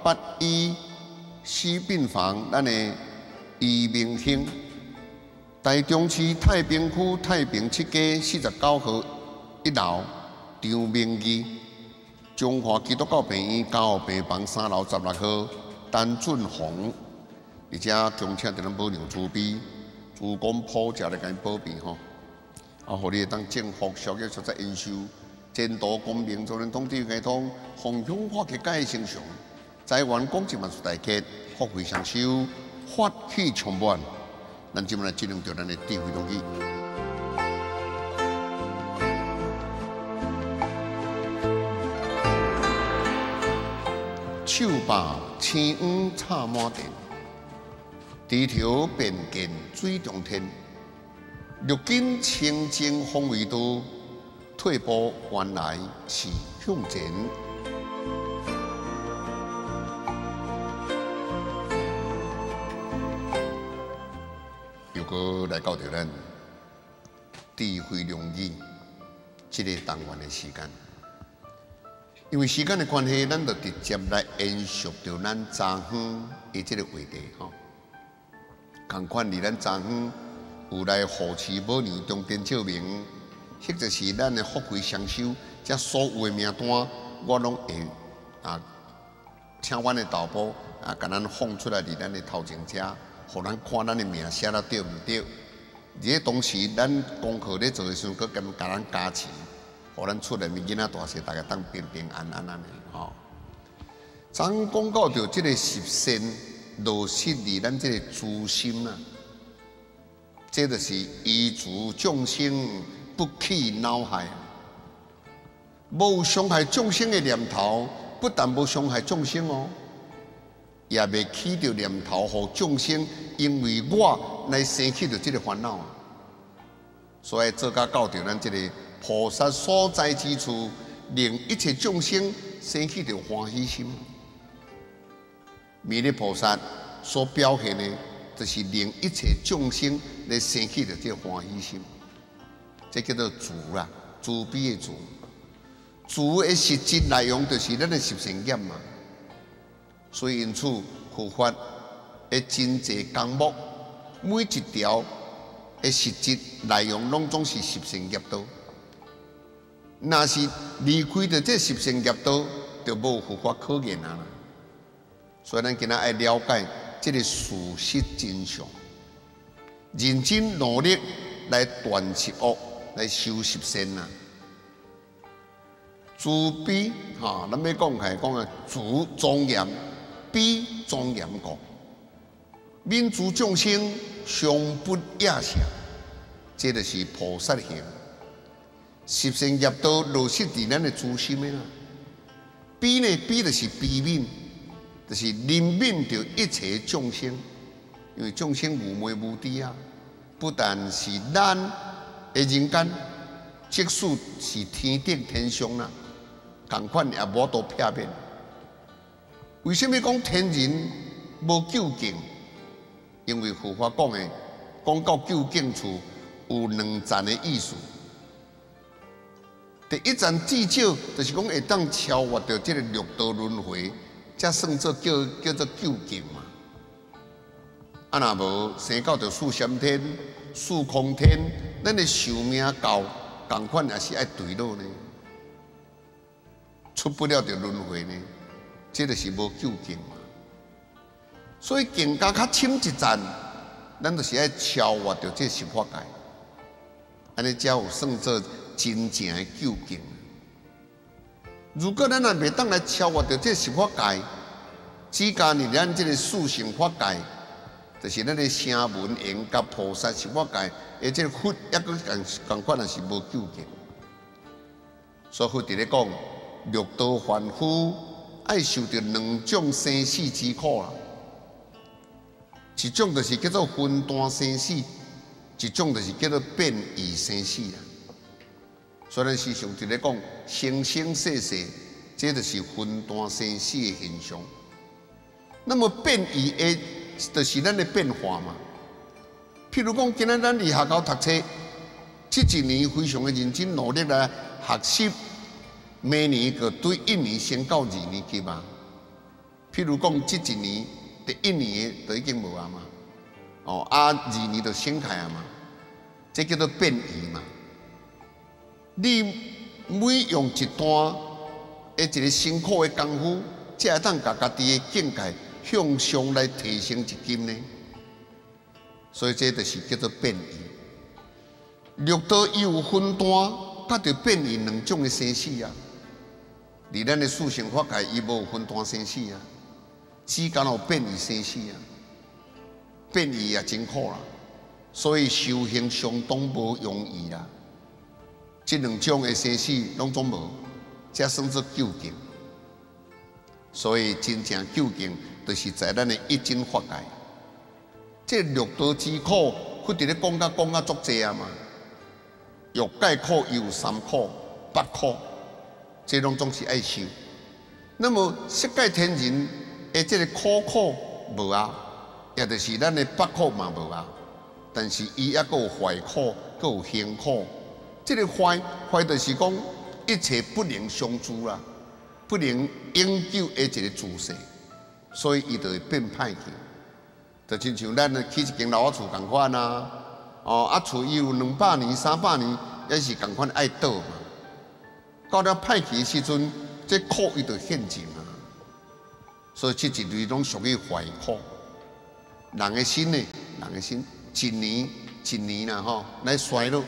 8814病房，咱的余明兴，台中市太平区太平7街49号1楼张明义。中华基督教病院9号病房3楼16号陈俊宏，而且恭请着咱保良慈悲主公普者来甲因保庇吼，互你会当正福属业实在延寿，前途光明，做人统治系统，弘扬化学界成常，财源广进万事大吉，福慧双收，法喜充满。咱今来进入到咱的智慧东西。手把青黄插满田，地条便见水中天。如今清净风味多，退步原来是向前。又搁来到着咱智慧良语这个单元的时间。因为时间的关系，咱就直接来延续到咱昨昏的这个话题吼。同款伫咱昨昏有来护持保良中殿照明，迄就是咱的福慧双收，这所有的名单，我拢会请阮的导播甲咱放出来伫咱的头前遮，互咱看咱的名写了对毋对。而且同时，咱功课咧做的时阵，佮甲咱加持。互咱出来物囡仔大细，大家当平平安安安尼吼。咱讲到着即个实践落实伫咱即个初心啊，这就是依助众生，不起恼害。无伤害众生的念头，不但无伤害众生哦，也未起着念头，互众生因为我来生起着即个烦恼。所以做到到着咱即个。菩萨所在之处，令一切众生生起着欢喜心。弥勒菩萨所表现的，就是令一切众生来生起着这欢喜心。这叫做慈啦，慈悲的慈。 猪的实质内容就是咱的习性业嘛，所以因此护法的真济纲目，每一条的实质内容拢总是习性业道。若是离开着这习性业道，就无护法可言啊！所以咱今仔爱了解这个事实真相，认真努力来断习恶，来修习善啊！慈悲哈，咱要讲开讲啊，慈庄严，悲庄严国，悯诸众生，常不亚舍，这就是菩萨行。习性业道落实伫咱的自心的啦。悲呢，悲就是悲悯，就是怜悯着一切众生，因为众生无微无知啊，不但是咱的人间，即使是天顶天上啦。同款也无多撇面。为什么讲天人无究竟？因为佛法讲的，讲到究竟处有两层的意思。第一层至少就是讲会当超越到这个六道轮回，才算做叫做究竟嘛。啊，若无生到着四禅天、四空天，咱的寿命到，同款也是爱对落呢。出不了着轮回呢，这就是无究竟嘛。所以境界较深一层，咱就是爱超越着这十法界，安尼才有算做真正的究竟。如果咱也袂当来超越着这十法界，只加入咱这个四乘法界，就是咱的声闻缘甲菩萨十法界，而这佛也佫共款，也是无究竟。所以佛伫咧讲。六道凡夫爱受着两种生死之苦啦，一种就是叫做分段生死，一种就是叫做变异生死啦。所以咱时常伫咧讲生生世世，这就是分段生死的现象。那么变异的，就是咱的变化嘛。譬如讲，今仔咱离学校读册，这一年非常的认真努力来学习。明年个对一年升到2年级嘛，譬如讲，这一年第一年就已经无啊嘛，哦2年就升开啊嘛，这叫做变异嘛。你每用一段的一个辛苦的功夫，才会当把家己的境界向上来提升一级呢。所以这就是叫做变异。六道有分段，甲着变异两种的生死啊。伫咱的四乘法界，伊无分段生死啊，只敢有变异生死啊，变异也真苦啦，所以修行相当无容易啦。这两种的生死拢总无，才算作究竟。所以真正究竟，就是在咱的一真法界。这六道之苦，佢伫咧讲啊足济啊嘛，欲界苦有3苦、8苦。这拢总是爱受。那么色界天人的这个苦无啊，也就是咱的8苦嘛无啊。但是伊也佫有坏苦，佫有行苦。这个坏就是讲一切不能相助啦，不能永久的一个自势，所以伊就会变歹去。就亲像咱起一间老厝共款啊，厝伊有200年、300年，也是共款爱倒嘛。到了歹去的时阵，这苦伊就现前啊。所以这一类拢属于坏苦。人的心呢，人的心一年一年啦吼，来衰落。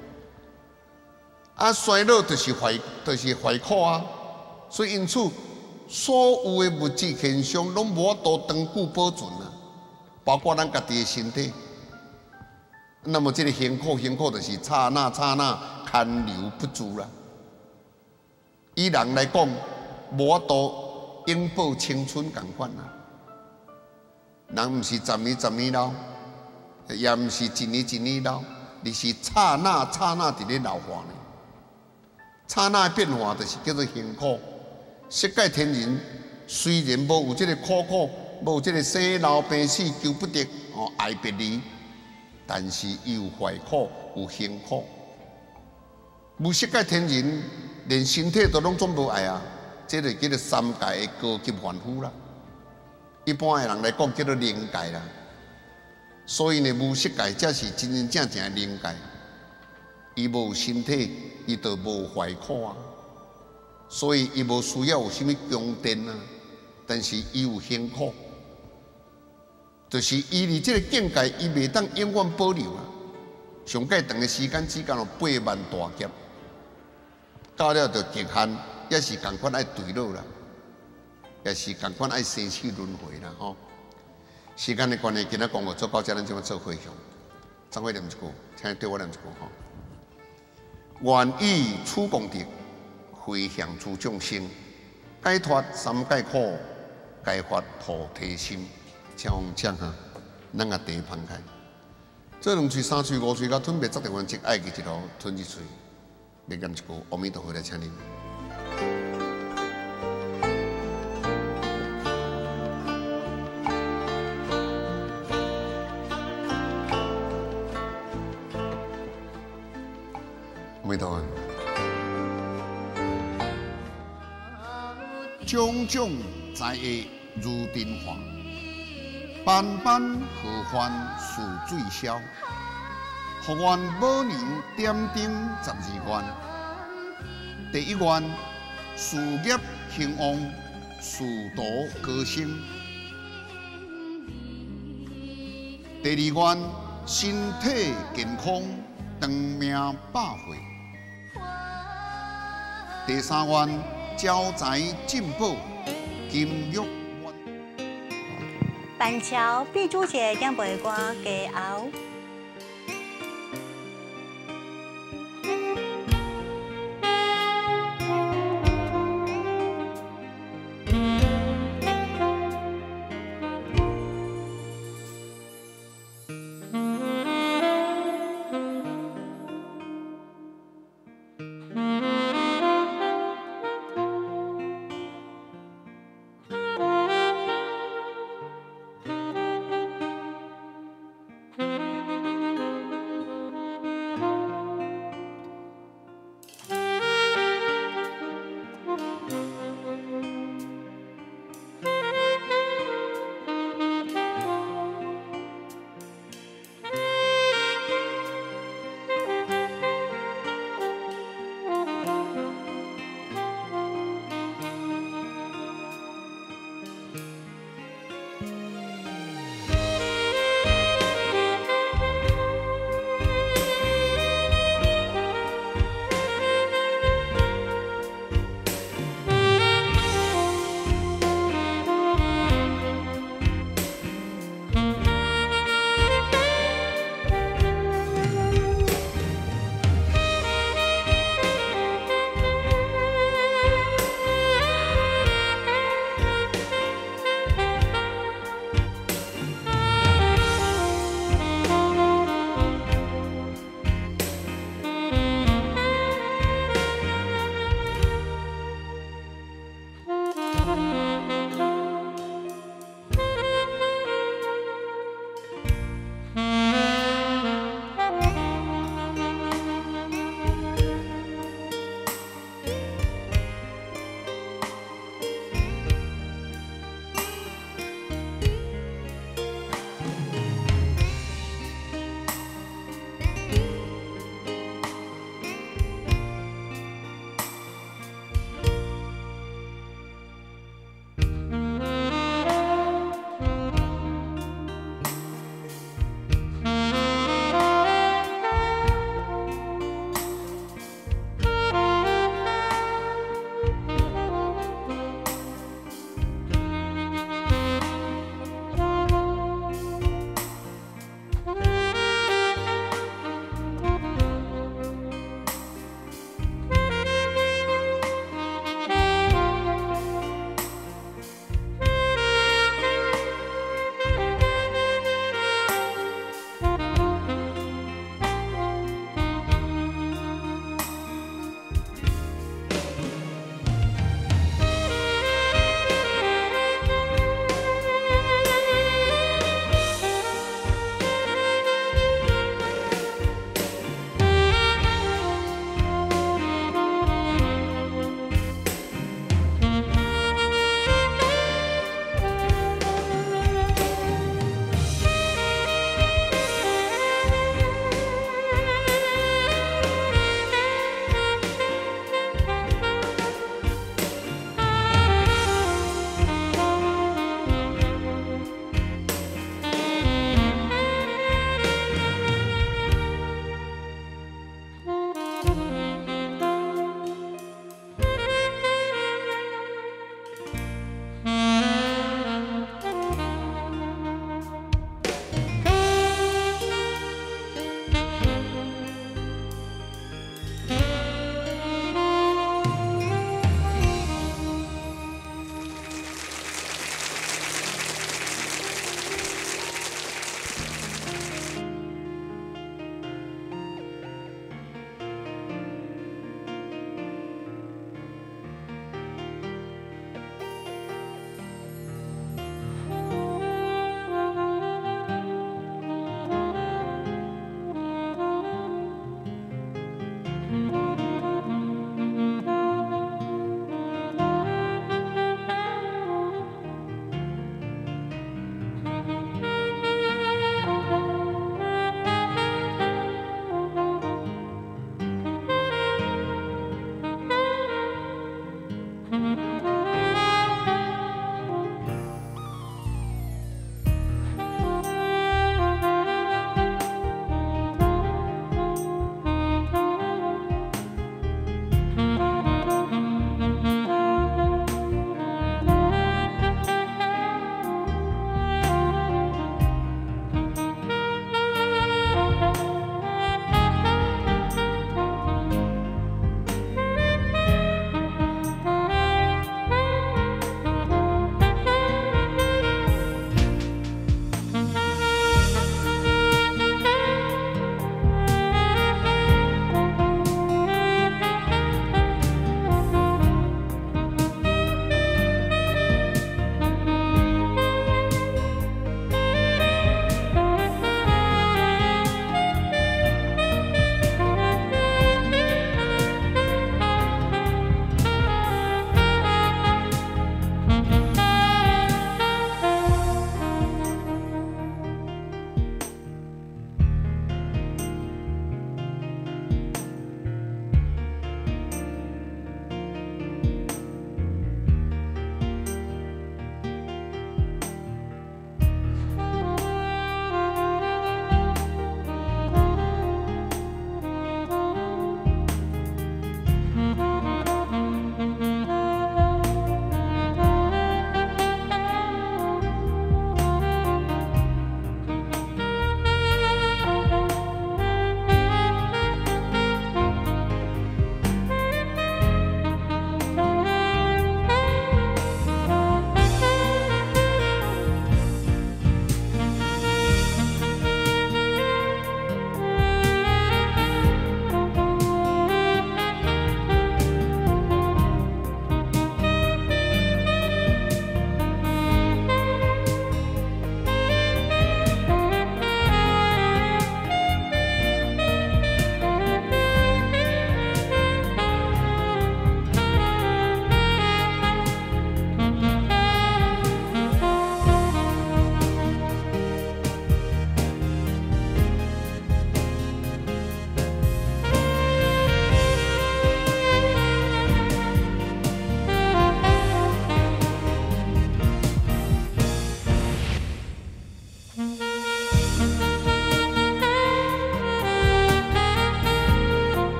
衰落就是坏苦啊。所以因此，所有的物质现象拢无法度长久保存啊，包括咱家己的身体。那么这个行苦就是刹那堪留不住啦。以人来讲，无法度永葆青春同款啦。人毋是10年老，也毋是一年老，而是刹那伫咧老化呢。刹那的变化就是叫做行苦。色界天人虽然无有这个苦，无有这个生老病死求不得，爱别离，但是伊有坏苦，有行苦。无色界天人连身体都拢总无爱啊，这就叫做三界的高级凡夫啦。一般的人来讲叫做灵界啦。所以呢，无色界才是真真正正的灵界。伊无身体，伊就无怀苦啊。所以伊无需要有啥物宫殿啊，但是伊有幸苦，就是伊离这个境界，伊袂当永远保留啊。上介长的时间只间有8万大劫，到了就极限，也是共款爱堕落啦，也是共款爱生死轮回啦吼。时间的关系，今仔讲话做到这，咱就要做回向。张慧念一句，请对我念一句吼。愿以此功德，回向诸众生，解脱三界苦，解发菩提心。请往讲哈，咱个地放开。这2喙、3喙、5喙，到吞灭则地方，即爱记一路吞一喙，念念一句阿弥陀佛来请您。阿弥陀佛。种种在业如灯花。般般何患是最消？福愿母娘点灯12愿。第1愿，事业兴旺，仕途高升。第2愿，身体健康，长命百岁。第3愿，招财进宝，金玉。 板桥碧珠节点背歌加后。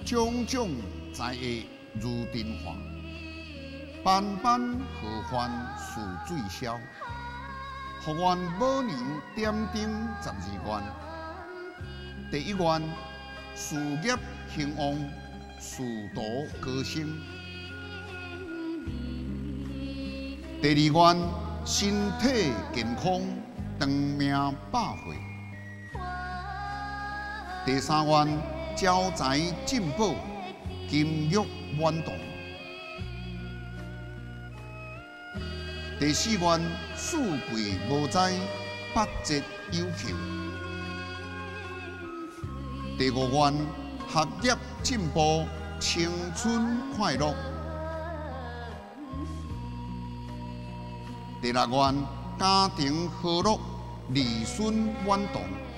种种灾厄如尘化，班班河患似水消。福愿母娘点灯12愿，第一愿事业兴旺，仕途高升；第二愿身体健康，长命百岁；第三愿招财进宝，金玉满堂；第四愿富贵无灾，百节有求；第五愿学业进步，青春快乐；第六愿家庭和乐，儿孙满堂。